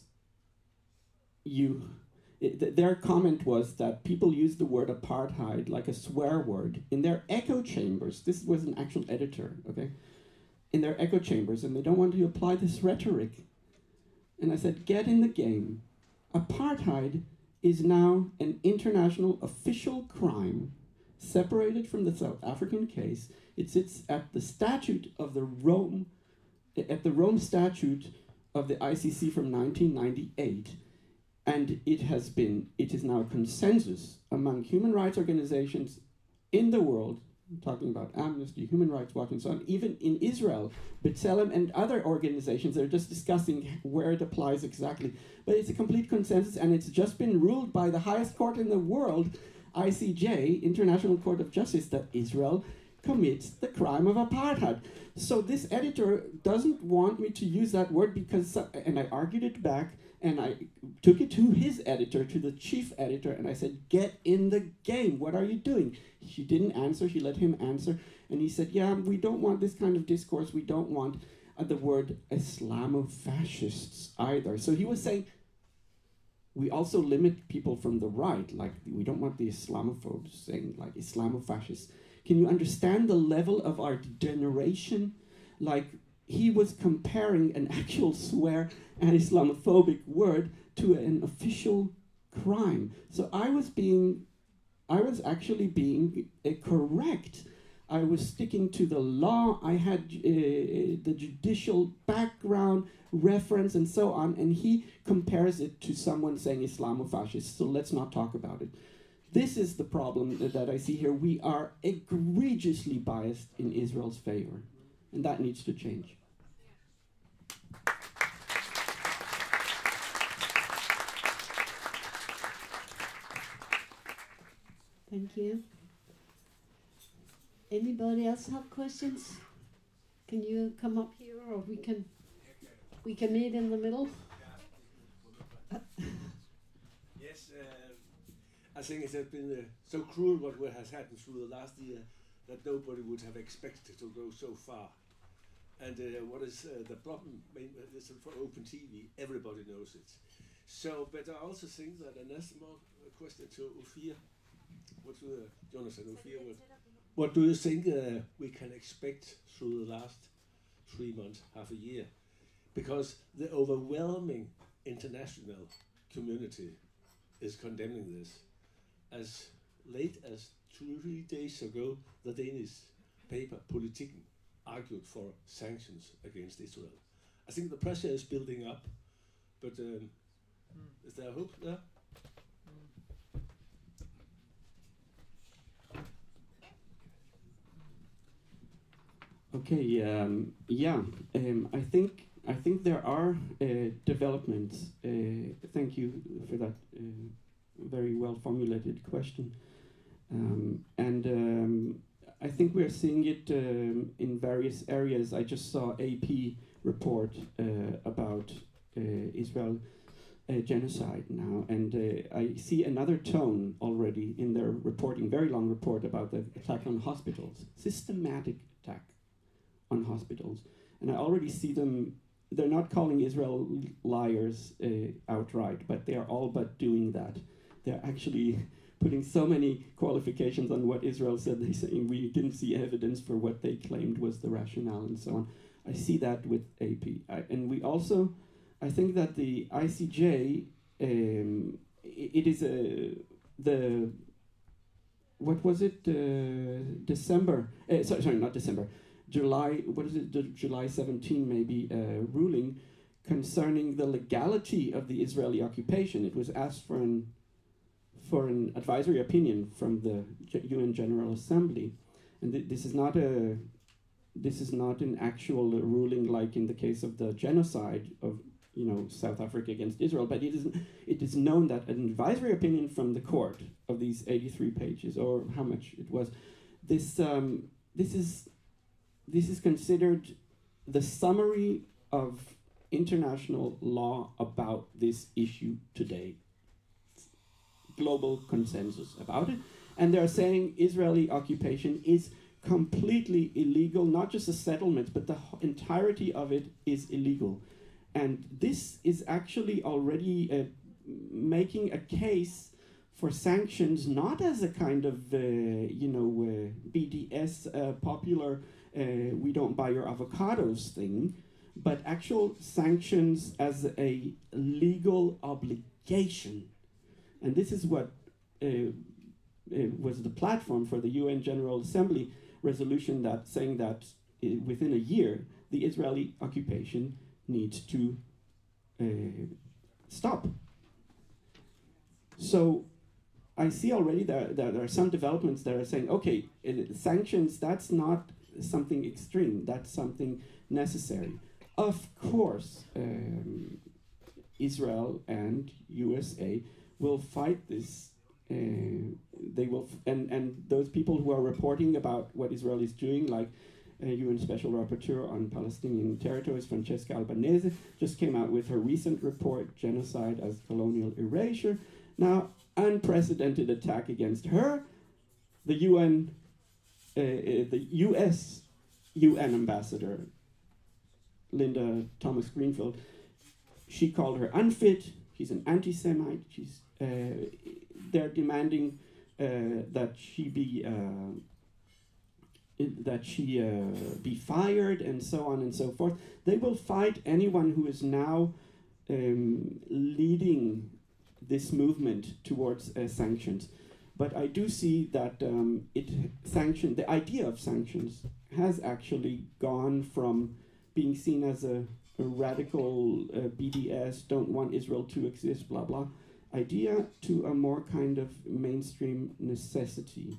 their comment was that people use the word apartheid like a swear word in their echo chambers. This was an actual editor, okay? In their echo chambers, and they don't want to apply this rhetoric. And I said, get in the game. Apartheid is now an international official crime separated from the South African case. It sits at the statute of the Rome Statute of the ICC from 1998. And it is now a consensus among human rights organizations in the world, I'm talking about Amnesty, Human Rights Watch, and so on, even in Israel, B'Tselem and other organizations, they're just discussing where it applies exactly. But it's a complete consensus, and it's just been ruled by the highest court in the world, ICJ, International Court of Justice, that Israel commits the crime of apartheid. So this editor doesn't want me to use that word because, and I argued it back, and I took it to his editor, to the chief editor, and I said, get in the game. What are you doing? She didn't answer. She let him answer. And he said, yeah, we don't want this kind of discourse. We don't want the word Islamofascists either. So he was saying, we also limit people from the right. Like, we don't want the Islamophobes saying, like, Islamofascists. Can you understand the level of our degeneration? Like, he was comparing an actual swear and Islamophobic word to an official crime. So I was actually being correct. I was sticking to the law. I had the judicial background, reference, and so on. And he compares it to someone saying Islamofascist. So let's not talk about it. This is the problem that I see here. We are egregiously biased in Israel's favor. And that needs to change. Thank you. Anybody else have questions? Can you come up here, or we can meet in the middle? Yes, I think it has been so cruel what has happened through the last year that nobody would have expected to go so far. And what is the problem? This is for open TV. Everybody knows it. So, but I also think that, and that's more a question to Ofir. What do Jonathan Ofir? What do you think we can expect through the last 3 months, half a year? Because the overwhelming international community is condemning this. As late as 3 days ago, the Danish paper Politiken argued for sanctions against Israel. I think the pressure is building up, but is there hope there? Okay. I think there are developments. Thank you for that very well formulated question. I think we're seeing it in various areas. I just saw AP report about Israel genocide now, and I see another tone already in their reporting, very long report about the attack on hospitals, systematic attack on hospitals. And I already see them, they're not calling Israel liars outright, but they are all but doing that. They're actually putting so many qualifications on what Israel said. They say we didn't see evidence for what they claimed was the rationale and so on. I see that with AP. And we also, I think that the ICJ, it is the, what was it, December, sorry, not December, July, what is it, July 17 maybe, ruling concerning the legality of the Israeli occupation. It was asked for an advisory opinion from the UN General Assembly, and this is not an actual ruling like in the case of the genocide of South Africa against Israel, but it is known that an advisory opinion from the court of these 83 pages, or how much it was, this is considered the summary of international law about this issue today. Global consensus about it. And they're saying Israeli occupation is completely illegal, not just the settlements, but the entirety of it is illegal. And this is actually already making a case for sanctions, not as a kind of, BDS popular, we don't buy your avocados thing, but actual sanctions as a legal obligation. And this is what was the platform for the UN General Assembly resolution that saying that within a year, the Israeli occupation needs to stop. So I see already that there are some developments that are saying, okay, sanctions, that's not something extreme, that's something necessary. Of course, Israel and USA will fight this. They will, and those people who are reporting about what Israel is doing, like UN Special Rapporteur on Palestinian Territories, Francesca Albanese, just came out with her recent report, Genocide as Colonial Erasure. Now, unprecedented attack against her. The US UN ambassador, Linda Thomas Greenfield, she called her unfit. She's an anti-Semite. They're demanding that she be fired and so on and so forth. They will fight anyone who is now leading this movement towards sanctions. But I do see that the idea of sanctions has actually gone from being seen as a radical BDS, don't want Israel to exist, blah, blah, idea to a more kind of mainstream necessity.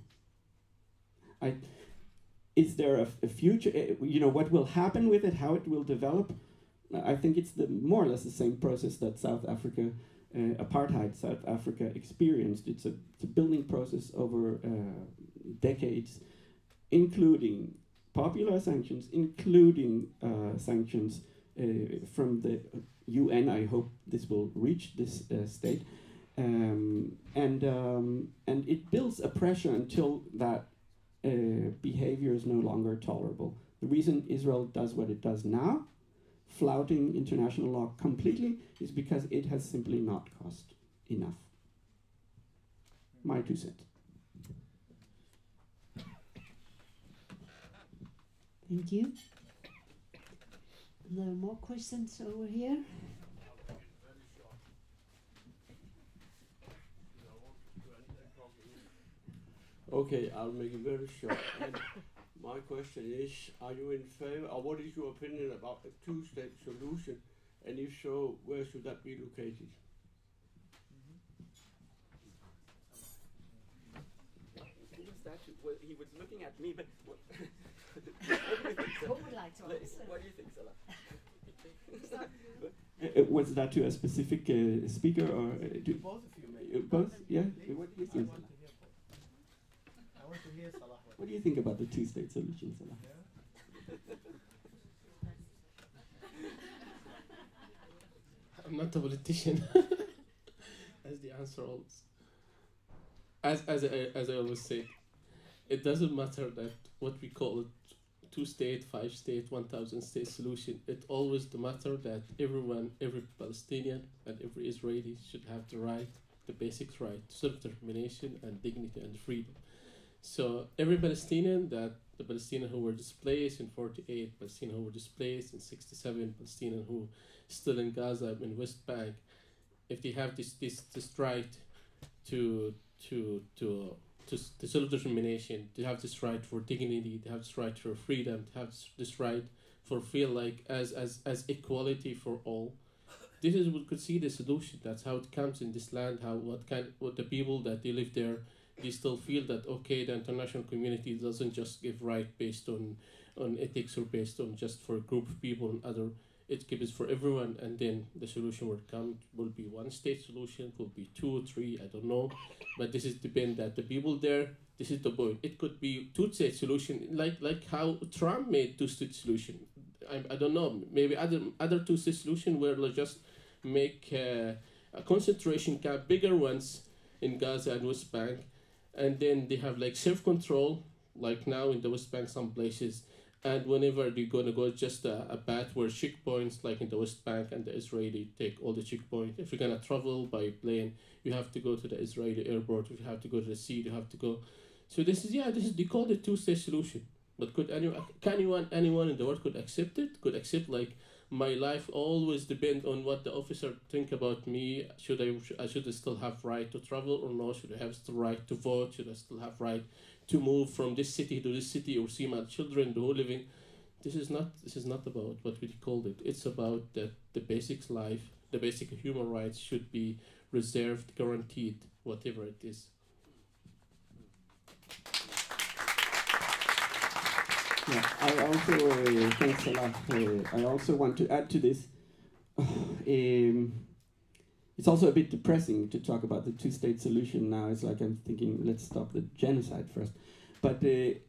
Is there a future, what will happen with it, how it will develop? I think it's more or less the same process that South Africa, apartheid South Africa experienced. It's a building process over decades, including popular sanctions, including sanctions from the UN. I hope this will reach this state. And it builds a pressure until that behavior is no longer tolerable. The reason Israel does what it does now, flouting international law completely, is because it has simply not cost enough. My 2 cents. Thank you. There are more questions over here. Okay, I'll make it very short. And my question is, are you in favor, or what is your opinion about a two-state solution? And if so, where should that be located? He was looking at me, but what, Who would like to answer? what do you think, Salah? Was that to a specific speaker or Both of you, maybe. both? Yeah. What do you think? I want to hear Salah. What do you think about the two-state solution, Salah? I'm not a politician, as the answer always. As I always say, it doesn't matter that what we call it 2-state, 5-state, 1,000-state solution. It always the matter that every Palestinian and every Israeli should have the right, the basic right to self-determination and dignity and freedom. So every Palestinian, that the Palestinians who were displaced in 48, Palestinians who were displaced in 67, Palestinians who still in Gaza, in West Bank, if they have this right to self-determination, to have this right for dignity, to have this right for freedom, to have this right for feel like as equality for all. This is we could see the solution. That's how it comes in this land. What the people that they live there, they still feel that okay, the international community doesn't just give right based on ethics or based on just for a group of people and other. It gives for everyone, and then the solution will be 1-state solution, will be 2 or 3, I don't know, but this is depend that the people there. This is the point. It could be 2-state solution, like how Trump made 2-state solution. I don't know. Maybe other 2-state solution where they just make a concentration camp, bigger ones in Gaza and West Bank, and then they have like self-control, like now in the West Bank some places. And whenever they're going to go, just a path where checkpoints, like in the West Bank, and the Israeli take all the checkpoints. If you're going to travel by plane, you have to go to the Israeli airport. If you have to go to the sea, you have to go. So this is they call it 2-state solution. But could anyone in the world could accept it? Could accept like my life always depend on what the officer think about me? Should I still have right to travel or no? Should I have the right to vote? Should I still have right to move from this city to this city or see my children, the whole living? This is not about what we called it. It's about that the basic life, the basic human rights should be reserved, guaranteed, whatever it is. Yeah, I also thanks Salah. I also want to add to this. It's also a bit depressing to talk about the 2-state solution now. It's like I'm thinking, let's stop the genocide first. But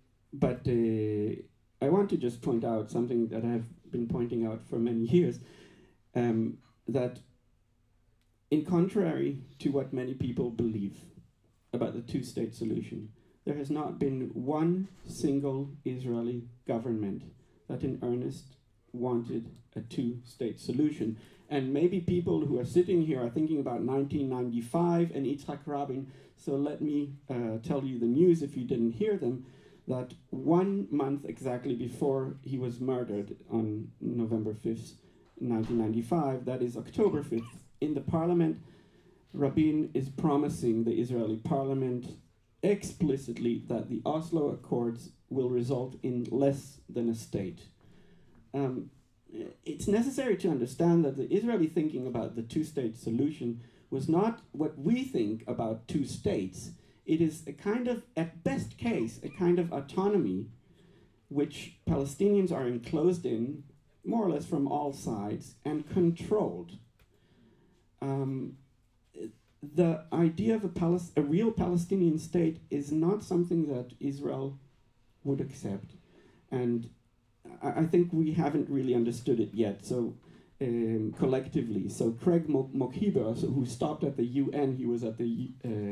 I want to just point out something that I have been pointing out for many years, that in contrary to what many people believe about the 2-state solution, there has not been one single Israeli government that in earnest wanted a 2-state solution. And maybe people who are sitting here are thinking about 1995 and Yitzhak Rabin. So let me tell you the news, if you didn't hear them, that 1 month exactly before he was murdered on November 5th, 1995, that is October 5th, in the parliament, Rabin is promising the Israeli parliament explicitly that the Oslo Accords will result in less than a state. It's necessary to understand that the Israeli thinking about the two-state solution was not what we think about two states. It is a kind of, at best case, a kind of autonomy which Palestinians are enclosed in, more or less from all sides, and controlled. The idea of a real Palestinian state is not something that Israel would accept. And I think we haven't really understood it yet, so collectively. So Craig Mokhiber, who stopped at the UN, he was at the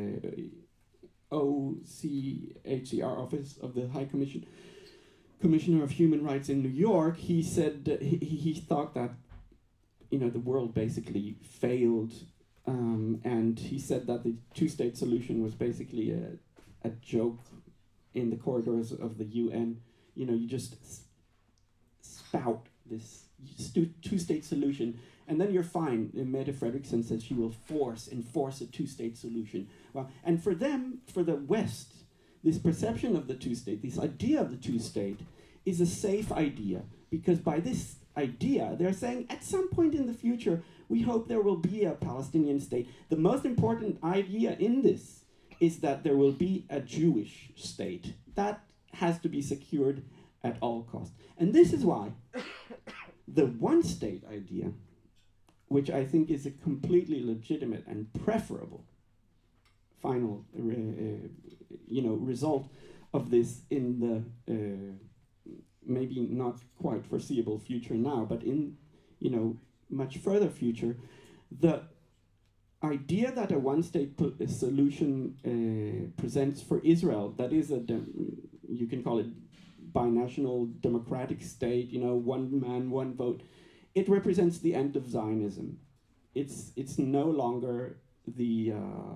OCHCR office of the High Commissioner of Human Rights in New York. He said he thought that, you know, the world basically failed, and he said that the two-state solution was basically a joke in the corridors of the UN. You know, you just spout this two-state solution, and then you're fine. Mette Frederiksen says she will enforce a two-state solution. Well, and for them, for the West, this perception of the two-state, this idea of the two-state, is a safe idea, because by this idea, they're saying at some point in the future, we hope there will be a Palestinian state. The most important idea in this is that there will be a Jewish state. That has to be secured at all costs. And this is why the one-state idea, which I think is a completely legitimate and preferable final result of this in the maybe not quite foreseeable future now, but in much further future, the idea that a one-state solution presents for Israel, that is you can call it binational democratic state, one man, one vote, it represents the end of Zionism. It's no longer the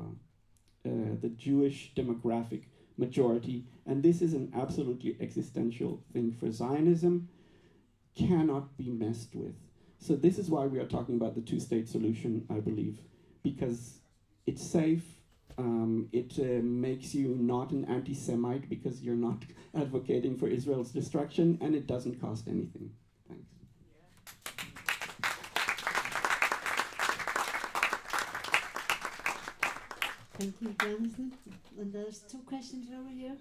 Jewish demographic majority, and this is an absolutely existential thing for Zionism, cannot be messed with. So this is why we are talking about the two-state solution, I believe, because it's safe, it makes you not an anti-Semite because you're not advocating for Israel's destruction, and it doesn't cost anything. Thanks. Thank you, Jonathan. And there's two questions over here.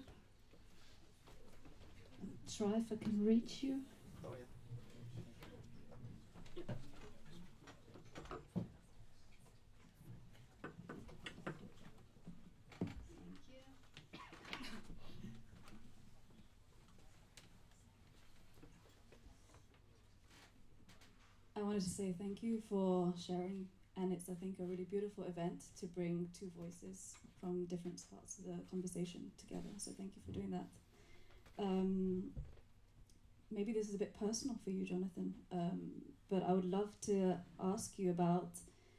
Try if I can reach you. Oh, yeah. I wanted to say thank you for sharing, and it's, I think, a really beautiful event to bring two voices from different parts of the conversation together, so thank you for doing that. Maybe this is a bit personal for you, Jonathan, but I would love to ask you about,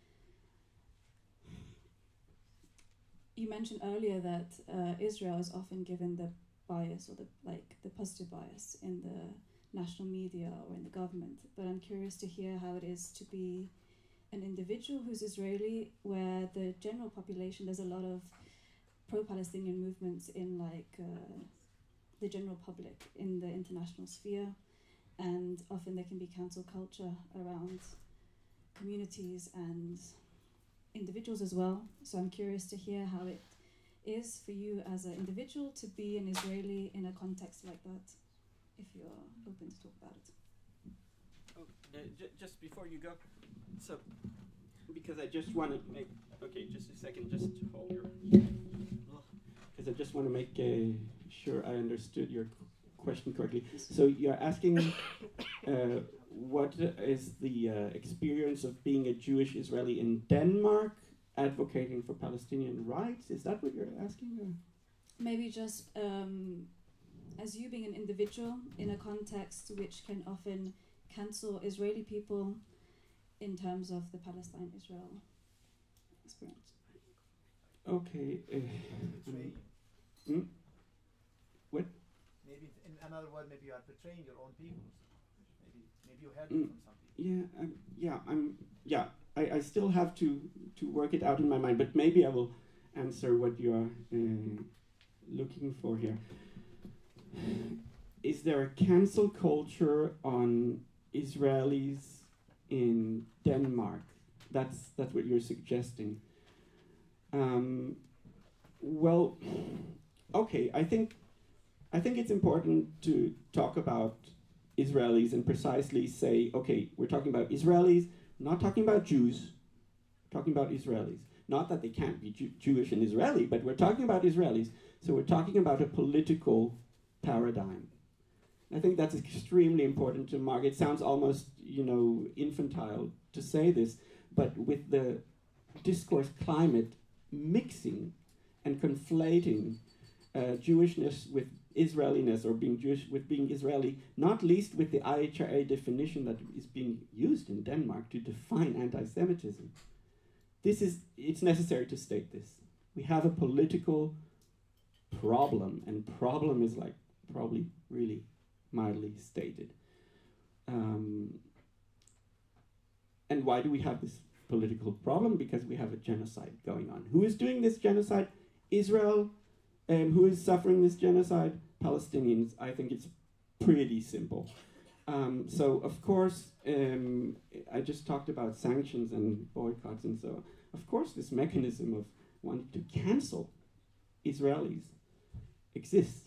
you mentioned earlier that Israel is often given the bias, or the positive bias in the national media or in the government, but I'm curious to hear how it is to be an individual who's Israeli, where the general population, there's a lot of pro-Palestinian movements in the general public, in the international sphere, and often there can be cancel culture around communities and individuals as well. So I'm curious to hear how it is for you as an individual to be an Israeli in a context like that, if you're open to talk about it. Oh, just before you go, so because I just want to make, okay, just a second, just hold your, because I just want to make sure I understood your question correctly. So you're asking what is the experience of being a Jewish Israeli in Denmark advocating for Palestinian rights? Is that what you're asking? Or? Maybe just as you being an individual in a context which can often cancel Israeli people in terms of the Palestine-Israel experience. Okay. What? Maybe in another word, maybe you are betraying your own people. Maybe you heard it from some people. I still have to work it out in my mind, but maybe I will answer what you are looking for here. Is there a cancel culture on Israelis in Denmark? That's what you're suggesting. Well, okay. I think it's important to talk about Israelis and precisely say, okay, we're talking about Israelis, not talking about Jews, talking about Israelis. Not that they can't be Jewish and Israeli, but we're talking about Israelis. So we're talking about a political paradigm. I think that's extremely important to mark. It sounds almost, infantile to say this, but with the discourse climate mixing and conflating Jewishness with Israeliness, or being Jewish with being Israeli, not least with the IHRA definition that is being used in Denmark to define anti-Semitism. It's necessary to state this. We have a political problem, and problem is like probably really mildly stated. And why do we have this political problem? Because we have a genocide going on. Who is doing this genocide? Israel. Who is suffering this genocide? Palestinians. I think it's pretty simple. So, of course, I just talked about sanctions and boycotts and so on. Of course, this mechanism of wanting to cancel Israelis exists.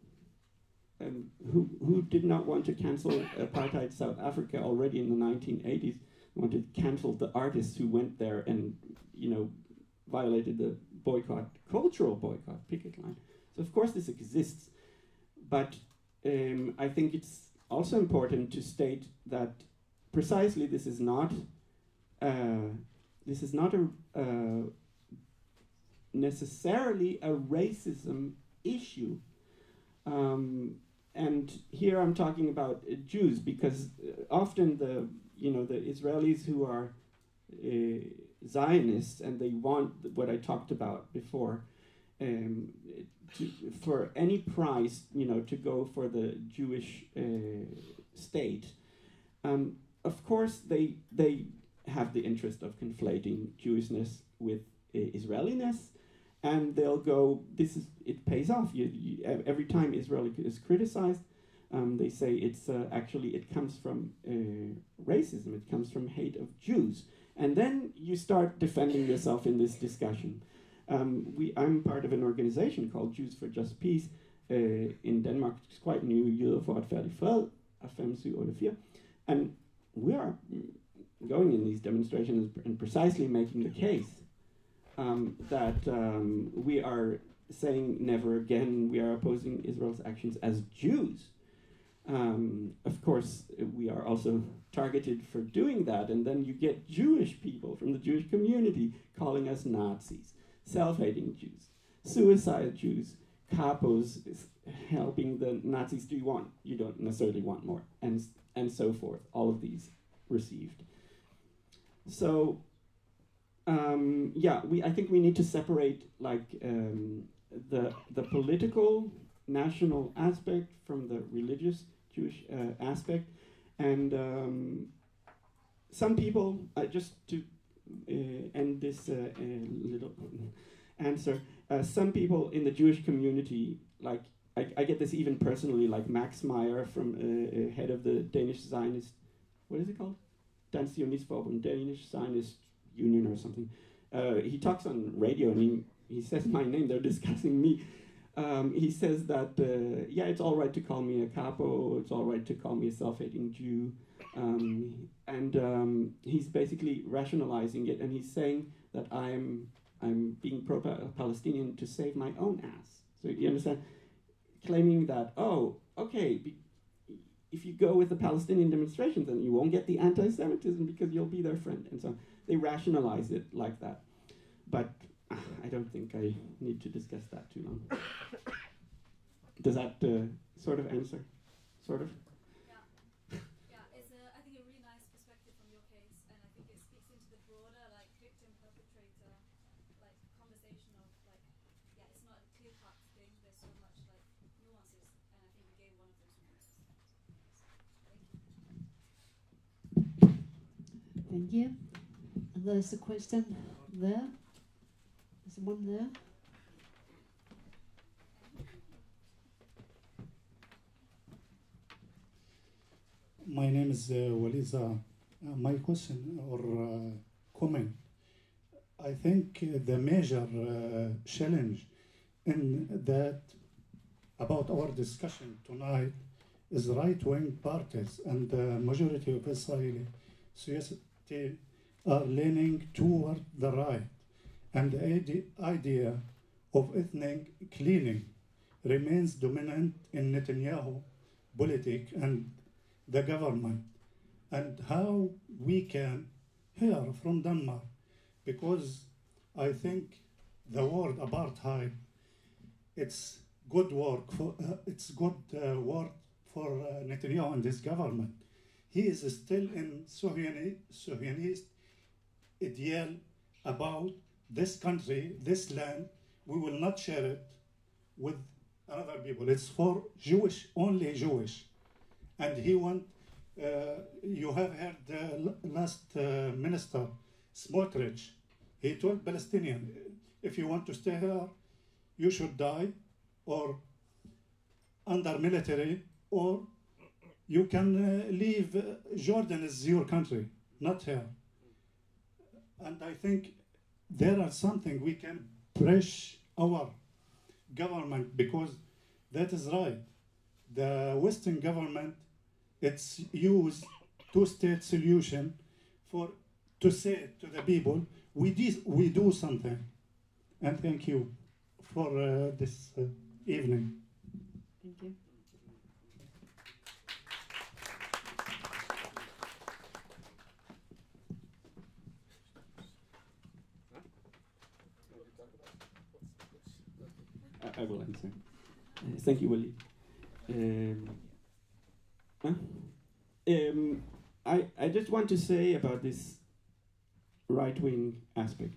Who did not want to cancel apartheid South Africa already in the 1980s? Wanted to cancel the artists who went there and, violated the cultural boycott picket line. So of course this exists, but I think it's also important to state that precisely this is not necessarily a racism issue. And here I'm talking about Jews, because often the Israelis who are Zionists, and they want what I talked about before, for any price, to go for the Jewish state. Of course, they have the interest of conflating Jewishness with Israeliness, and they'll go. It pays off. Every time Israel is criticized, they say it's it comes from racism. It comes from hate of Jews. And then you start defending yourself in this discussion. I'm part of an organization called Jews for Just Peace in Denmark. It's quite new, Jøder for retfærdig fred, 5784. And we are going in these demonstrations and precisely making the case that we are saying never again. We are opposing Israel's actions as Jews. Of course, we are also targeted for doing that, and then you get Jewish people from the Jewish community calling us Nazis, self-hating Jews, suicide Jews, capos helping the Nazis. You don't necessarily want more, and so forth. All of these received. So, I think we need to separate the political national aspect from the religious Jewish aspect, and some people, just to end this little answer, some people in the Jewish community, I get this even personally, like Max Meyer, from head of the Danish Zionist, what is it called? Dansk Zionistforbund, Danish Zionist Union or something. He talks on radio and he says my name, they're discussing me. He says that, it's all right to call me a capo, it's all right to call me a self-hating Jew. And he's basically rationalizing it, and he's saying that I'm being pro-Palestinian to save my own ass. So you understand? Claiming that, if you go with the Palestinian demonstrations, then you won't get the anti-Semitism because you'll be their friend. And so they rationalize it like that. But I don't think I need to discuss that too long. Does that sort of answer? Sort of? Yeah, it's I think a really nice perspective from your case, and I think it speaks into the broader victim-perpetrator conversation of it's not a clear-cut thing. There's so much nuances, and I think you gave one of those nuances. Thank you. And there's a question there. There's one there. My name is Waliza. My question or comment, I think the major challenge in that about our discussion tonight is right-wing parties, and the majority of Israeli society are leaning toward the right, and the idea of ethnic cleaning remains dominant in Netanyahu politics and the government. And how we can hear from Denmark, because I think the word apartheid, it's good work for word for Netanyahu and his government. He is still in Zionist ideal about this country, this land. We will not share it with other people. It's for Jewish, only Jewish. And he want, you have heard the last minister, Smotrich, he told Palestinian, if you want to stay here, you should die or under military, or you can leave. Jordan is your country, not here. And I think there are something we can push our government, because that is right. The Western government, it's used two-state solution to say to the people, we do something. And thank you for this evening. Thank you. I will answer. Thank you, Willie. I just want to say about this right-wing aspect.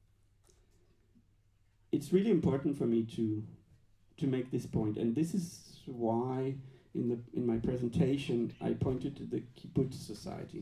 It's really important for me to make this point, and this is why in my presentation I pointed to the kibbutz society,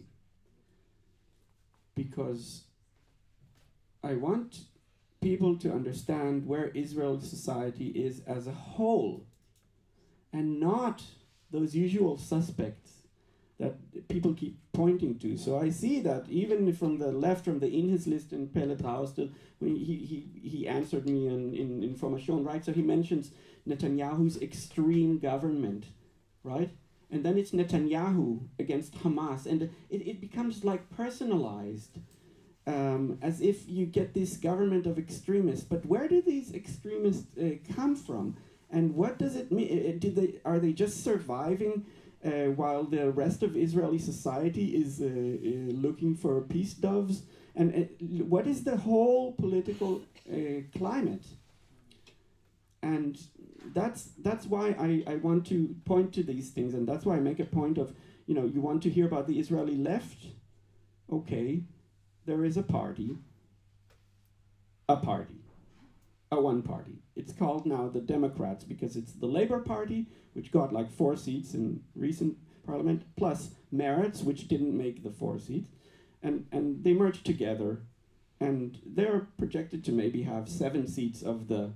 because I want people to understand where Israel's society is as a whole, and not those usual suspects that people keep pointing to. So I see that even from the left, from the Inhis list and Pelle Draustel, when he answered me in Information, right? So he mentions Netanyahu's extreme government, right? And then it's Netanyahu against Hamas, and it becomes like personalized, as if you get this government of extremists. But where do these extremists come from? And what does it mean? Are they just surviving while the rest of Israeli society is looking for peace doves? And what is the whole political climate? And that's why I want to point to these things, and that's why I make a point of, you want to hear about the Israeli left? Okay, there is a party, a one party. It's called now the Democrats because it's the Labour Party, which got like 4 seats in recent parliament, plus Meretz, which didn't make the 4 seats. And they merged together, and they're projected to maybe have 7 seats of the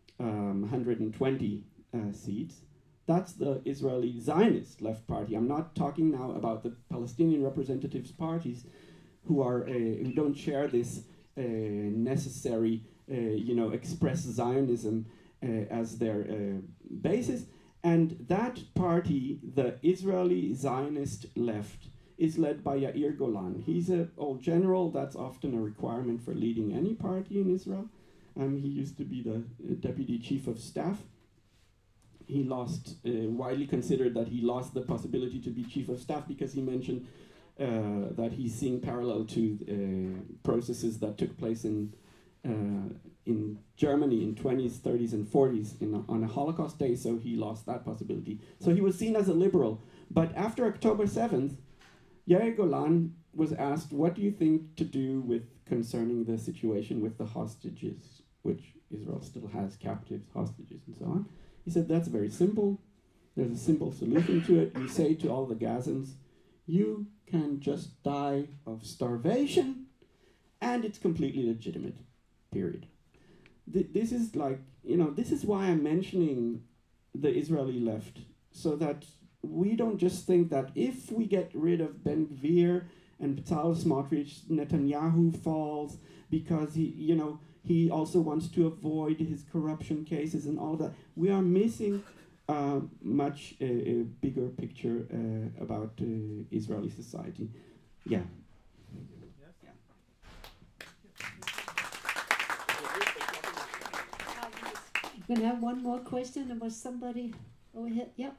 120 seats. That's the Israeli Zionist left party. I'm not talking now about the Palestinian representatives parties who don't share this necessary express Zionism as their basis. And that party, the Israeli Zionist left, is led by Yair Golan. He's an old general. That's often a requirement for leading any party in Israel. He used to be the deputy chief of staff. He lost, widely considered that he lost the possibility to be chief of staff because he mentioned that he's seeing parallel to processes that took place in Germany in 20s, 30s, and 40s on a Holocaust day, so he lost that possibility. So he was seen as a liberal. But after October 7th, Yair Golan was asked, what do you think to do with concerning the situation with the hostages, which Israel still has captives, hostages, and so on? He said, that's very simple. There's a simple solution to it. You say to all the Gazans, you can just die of starvation, and it's completely legitimate, period. This is like, this is why I'm mentioning the Israeli left, so that we don't just think that if we get rid of Ben Gvir and Bezalel Smotrich, Netanyahu falls because he also wants to avoid his corruption cases and all that. We are missing much a bigger picture about Israeli society. Yeah. We're going to have one more question. There was somebody over here. Yep.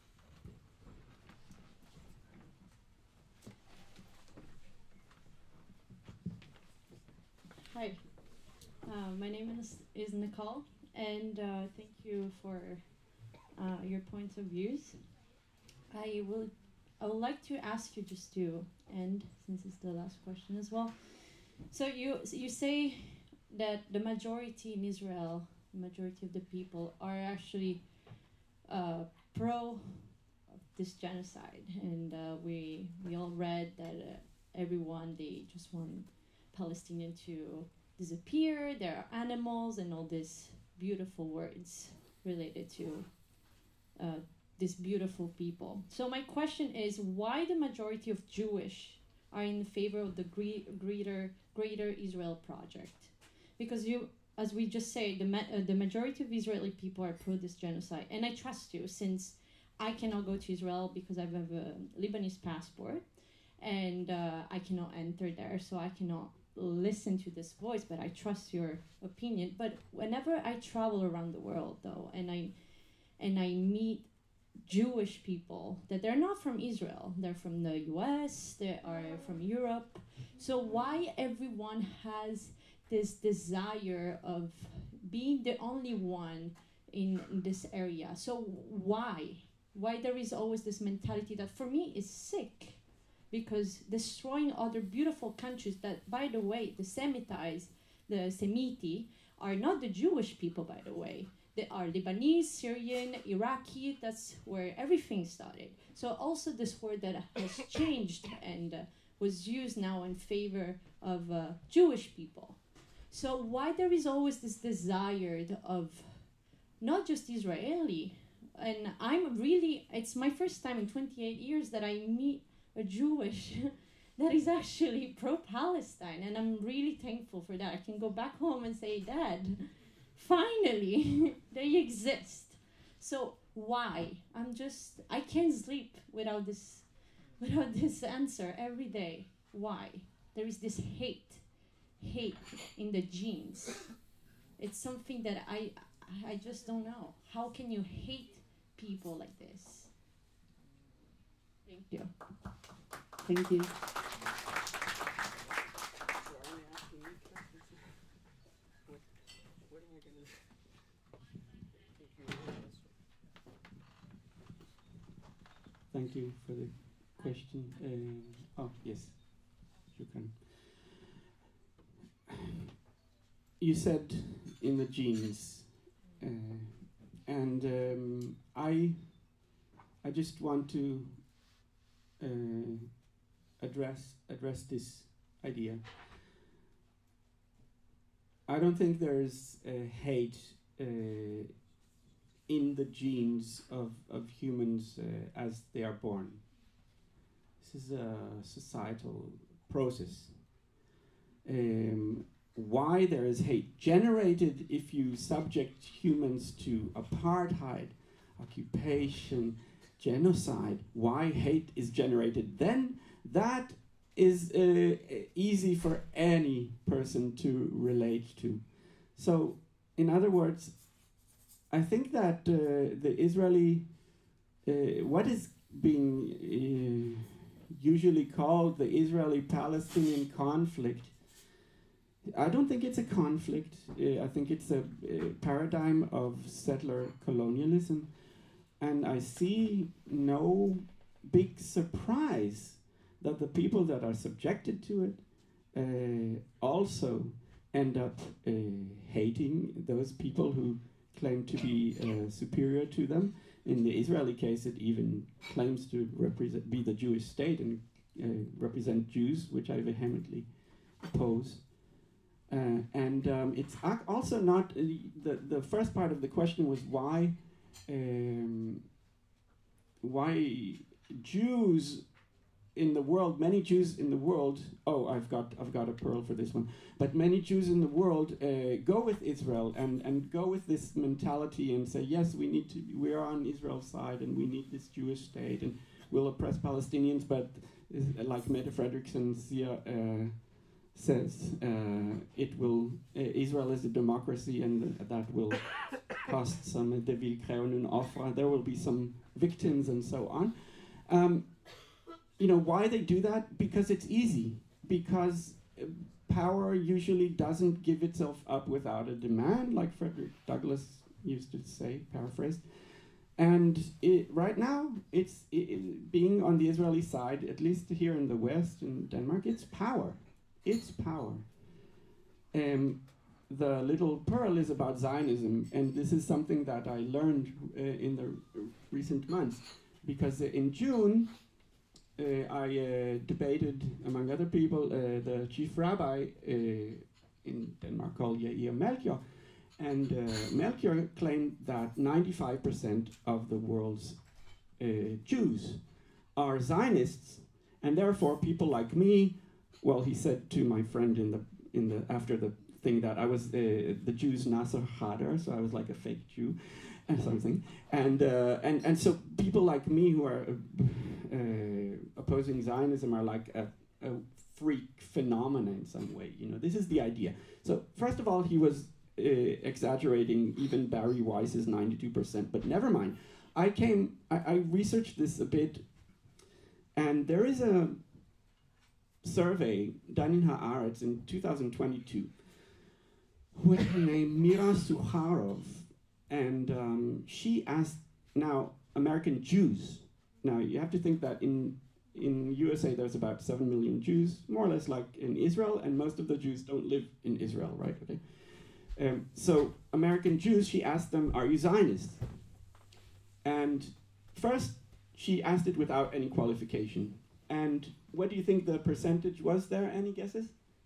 Hi, my name is Nicole, and thank you for your points of views. I would like to ask you just to end, since it's the last question as well. So you say that the majority in Israel, the majority of the people, are actually pro this genocide, and we all read that everyone, they just want Palestinian to disappear, there are animals, and all these beautiful words related to these beautiful people. So my question is, why the majority of Jewish are in favor of the greater Israel project? Because as we just say, the majority of Israeli people are pro this genocide, and I trust you, since I cannot go to Israel because I have a Lebanese passport, and I cannot enter there, so I cannot listen to this voice, but I trust your opinion. But whenever I travel around the world, though, and I meet Jewish people that they're not from Israel, they're from the US, they are from Europe. So why everyone has this desire of being the only one in this area? So why there is always this mentality that for me is sick? Because destroying other beautiful countries that, by the way, the Semiti are not the Jewish people, by the way. They are Lebanese, Syrian, Iraqi. That's where everything started. So also this word that has changed and was used now in favor of Jewish people. So why there is always this desire of not just Israeli, and it's my first time in 28 years that I meet a Jewish that is actually pro-Palestine, and I'm really thankful for that. I can go back home and say, Dad, finally, they exist. So why? I can't sleep without this answer every day. Why? There is this hate in the genes. It's something that I just don't know. How can you hate people like this? Thank you. Thank you. Thank you for the question. Yes, you can. You said in the genes, and I just want to address this idea. I don't think there's hate in the genes of humans as they are born. This is a societal process. Why there is hate generated if you subject humans to apartheid, occupation, genocide, why hate is generated, then that is easy for any person to relate to. So, in other words, I think that the Israeli, what is being usually called the Israeli-Palestinian conflict, I don't think it's a conflict. I think it's a paradigm of settler colonialism. And I see no big surprise that the people that are subjected to it also end up hating those people who claim to be superior to them. In the Israeli case, it even claims to be the Jewish state and represent Jews, which I vehemently oppose. And it's also not, the first part of the question was why Jews in the world, many Jews in the world, I've got a pearl for this one, but many Jews in the world go with Israel and go with this mentality and say, yes, we are on Israel's side and we need this Jewish state and we'll oppress Palestinians, but like Mette Frederiksen says, Israel is a democracy and that will cost some, there will be some victims and so on. Why they do that? Because it's easy. Because power usually doesn't give itself up without a demand, like Frederick Douglass used to say, paraphrased. And right now, being on the Israeli side, at least here in the West, in Denmark, it's power. It's power. The little pearl is about Zionism, and this is something that I learned in the recent months, because in June, I debated, among other people, the chief rabbi in Denmark called Yair Melchior, and Melchior claimed that 95% of the world's Jews are Zionists, and therefore people like me, well, he said to my friend after the thing that I was the Jews Nasser Khader, so I was like a fake Jew, and something, and so people like me who are opposing Zionism are like a freak phenomena in some way. This is the idea. So first of all, he was exaggerating even Barry Weiss's 92%, but never mind. I researched this a bit, and there is a survey done in Haaretz in 2022 with her name Mira Sukharov, and she asked now American Jews. Now you have to think that in USA there's about 7 million Jews, more or less like in Israel, and most of the Jews don't live in Israel, right? Okay. So American Jews, she asked them, are you Zionists? And first she asked it without any qualification. And what do you think the percentage was there? Any guesses?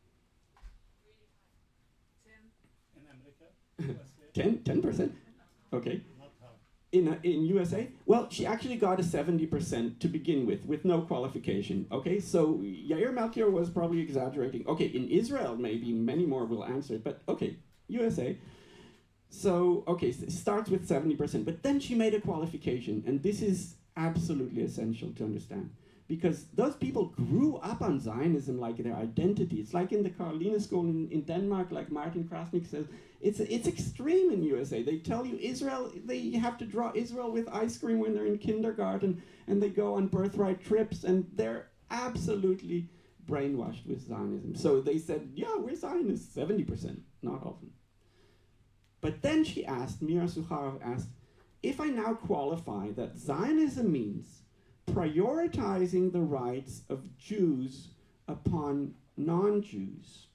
10%? Okay. In USA? Well, she actually got a 70% to begin with no qualification. Okay, so Yair Melchior was probably exaggerating. Okay, in Israel, maybe many more will answer it, but okay, USA. So, okay, so it starts with 70%, but then she made a qualification, and this is absolutely essential to understand. Because those people grew up on Zionism like their identity. It's like in the Caroline School in Denmark, like Martin Krasnick says, it's extreme in USA. They tell you Israel, they have to draw Israel with ice cream when they're in kindergarten, and they go on birthright trips, and they're absolutely brainwashed with Zionism. So they said, yeah, we're Zionists, 70%, not often. But then she asked, Mira Sukharov asked, if I now qualify that Zionism means prioritizing the rights of Jews upon non-Jews,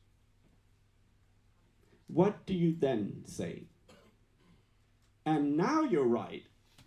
what do you then say? And now you're right.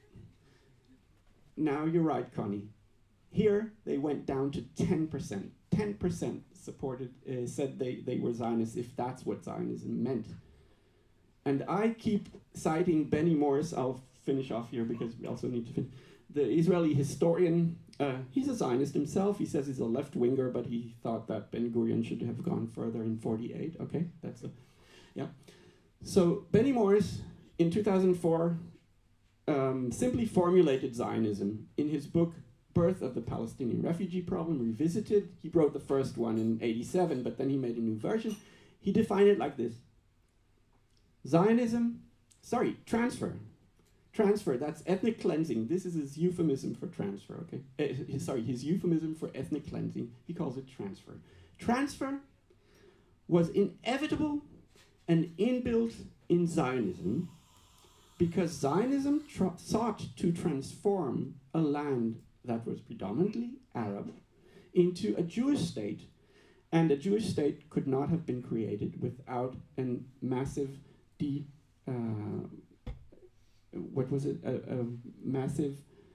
Now you're right, Connie. Here they went down to 10%. 10% supported, said they were Zionists if that's what Zionism meant. And I keep citing Benny Morris. I'll finish off here because we also need to finish. The Israeli historian, he's a Zionist himself. He says he's a left-winger, but he thought that Ben-Gurion should have gone further in 48. Okay, that's yeah. So Benny Morris, in 2004, simply formulated Zionism in his book, Birth of the Palestinian Refugee Problem Revisited. He wrote the first one in 87, but then he made a new version. He defined it like this. Transfer. Transfer, that's ethnic cleansing. This is his euphemism for transfer, okay? His euphemism for ethnic cleansing. He calls it transfer. Transfer was inevitable and inbuilt in Zionism because Zionism sought to transform a land that was predominantly Arab into a Jewish state, and a Jewish state could not have been created without a massive massive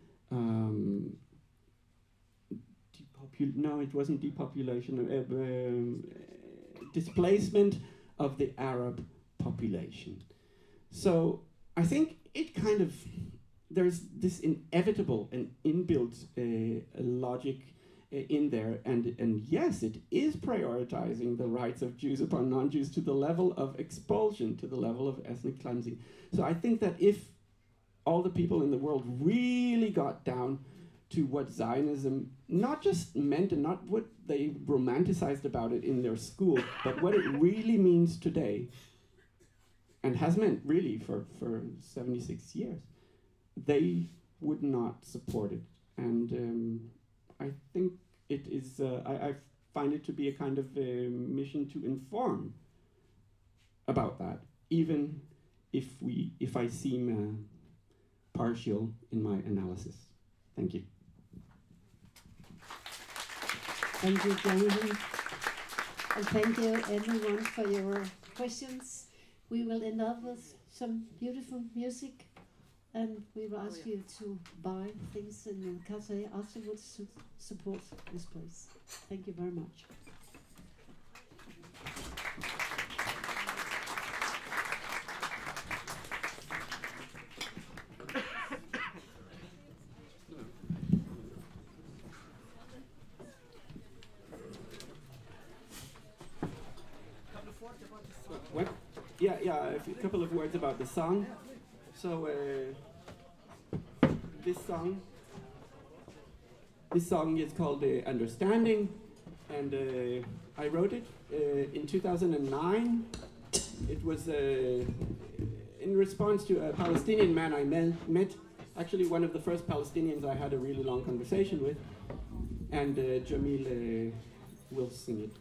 no, it wasn't depopulation, displacement of the Arab population. So I think it kind of there's this inevitable and inbuilt logic in there, and yes, it is prioritizing the rights of Jews upon non-Jews to the level of expulsion, to the level of ethnic cleansing. So I think that if all the people in the world really got down to what Zionism not just meant and not what they romanticized about it in their school, but what it really means today, and has meant really for 76 years, they would not support it. And I think it is, I find it to be a kind of a mission to inform about that, even if I seem partial in my analysis. Thank you. Thank you, Jonathan. And thank you everyone for your questions. We will end up with some beautiful music, and we will ask you to buy things in the cafe afterwards to support this place. Thank you very much. A couple of words about the song. So this song is called Understanding, and I wrote it in 2009. It was in response to a Palestinian man I met, actually one of the first Palestinians I had a really long conversation with, and Jamile will sing it.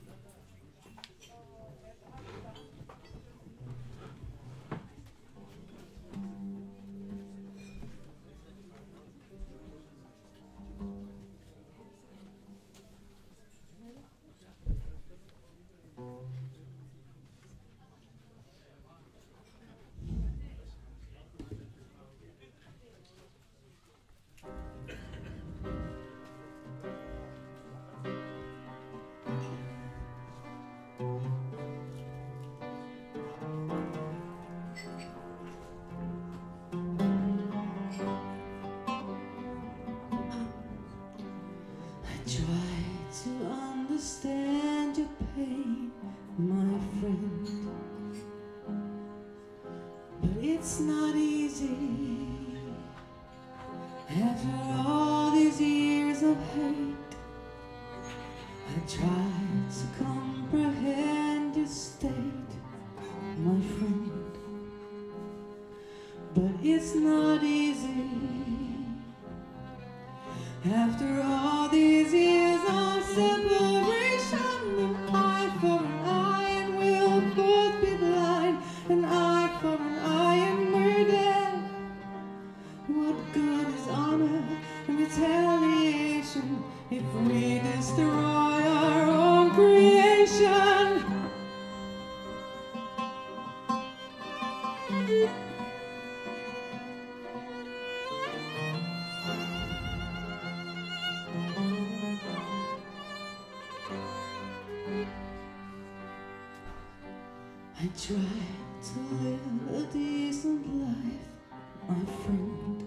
I try to live a decent life, my friend,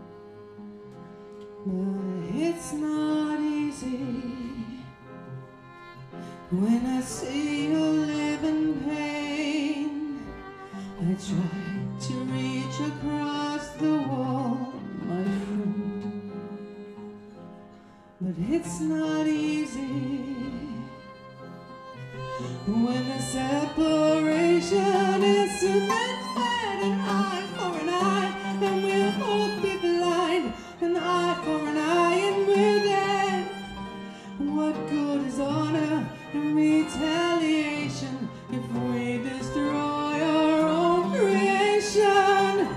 but it's not easy when I see you live in pain. I try to reach across the wall, my friend, but it's not easy when the separation is cemented, an eye for an eye, and we'll both be blind, an eye for an eye, and we're dead. What good is honor and retaliation if we destroy our own creation?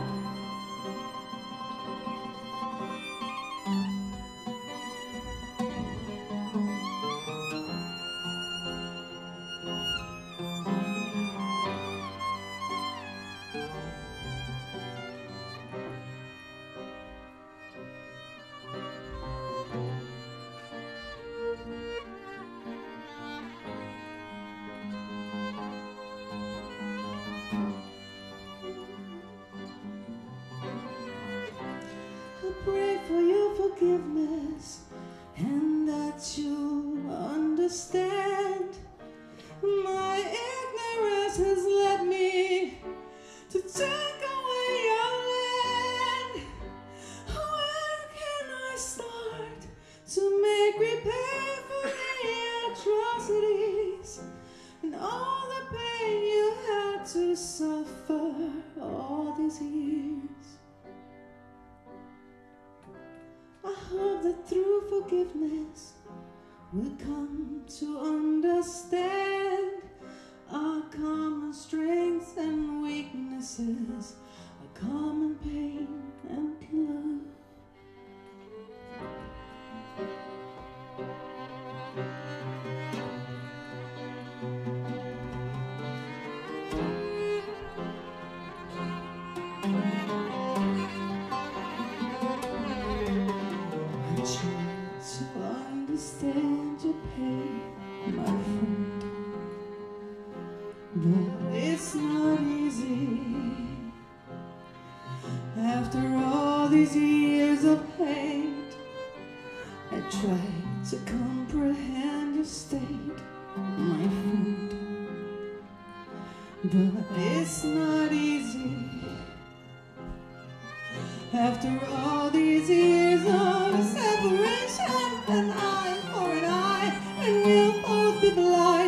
forgiveness, and that you'll understand. My ignorance has led me to take away your land. Where can I start to make repair for the atrocities and all the pain you had to suffer all these years? I hope that through forgiveness we'll come to understand our common strengths and weaknesses, our common pain and love. Understand your pain, my friend, but it's not easy. After all these years of hate, I tried to comprehend your state, my friend, but it's not easy. After all these years of separation, an eye for an eye, and we'll both be blind.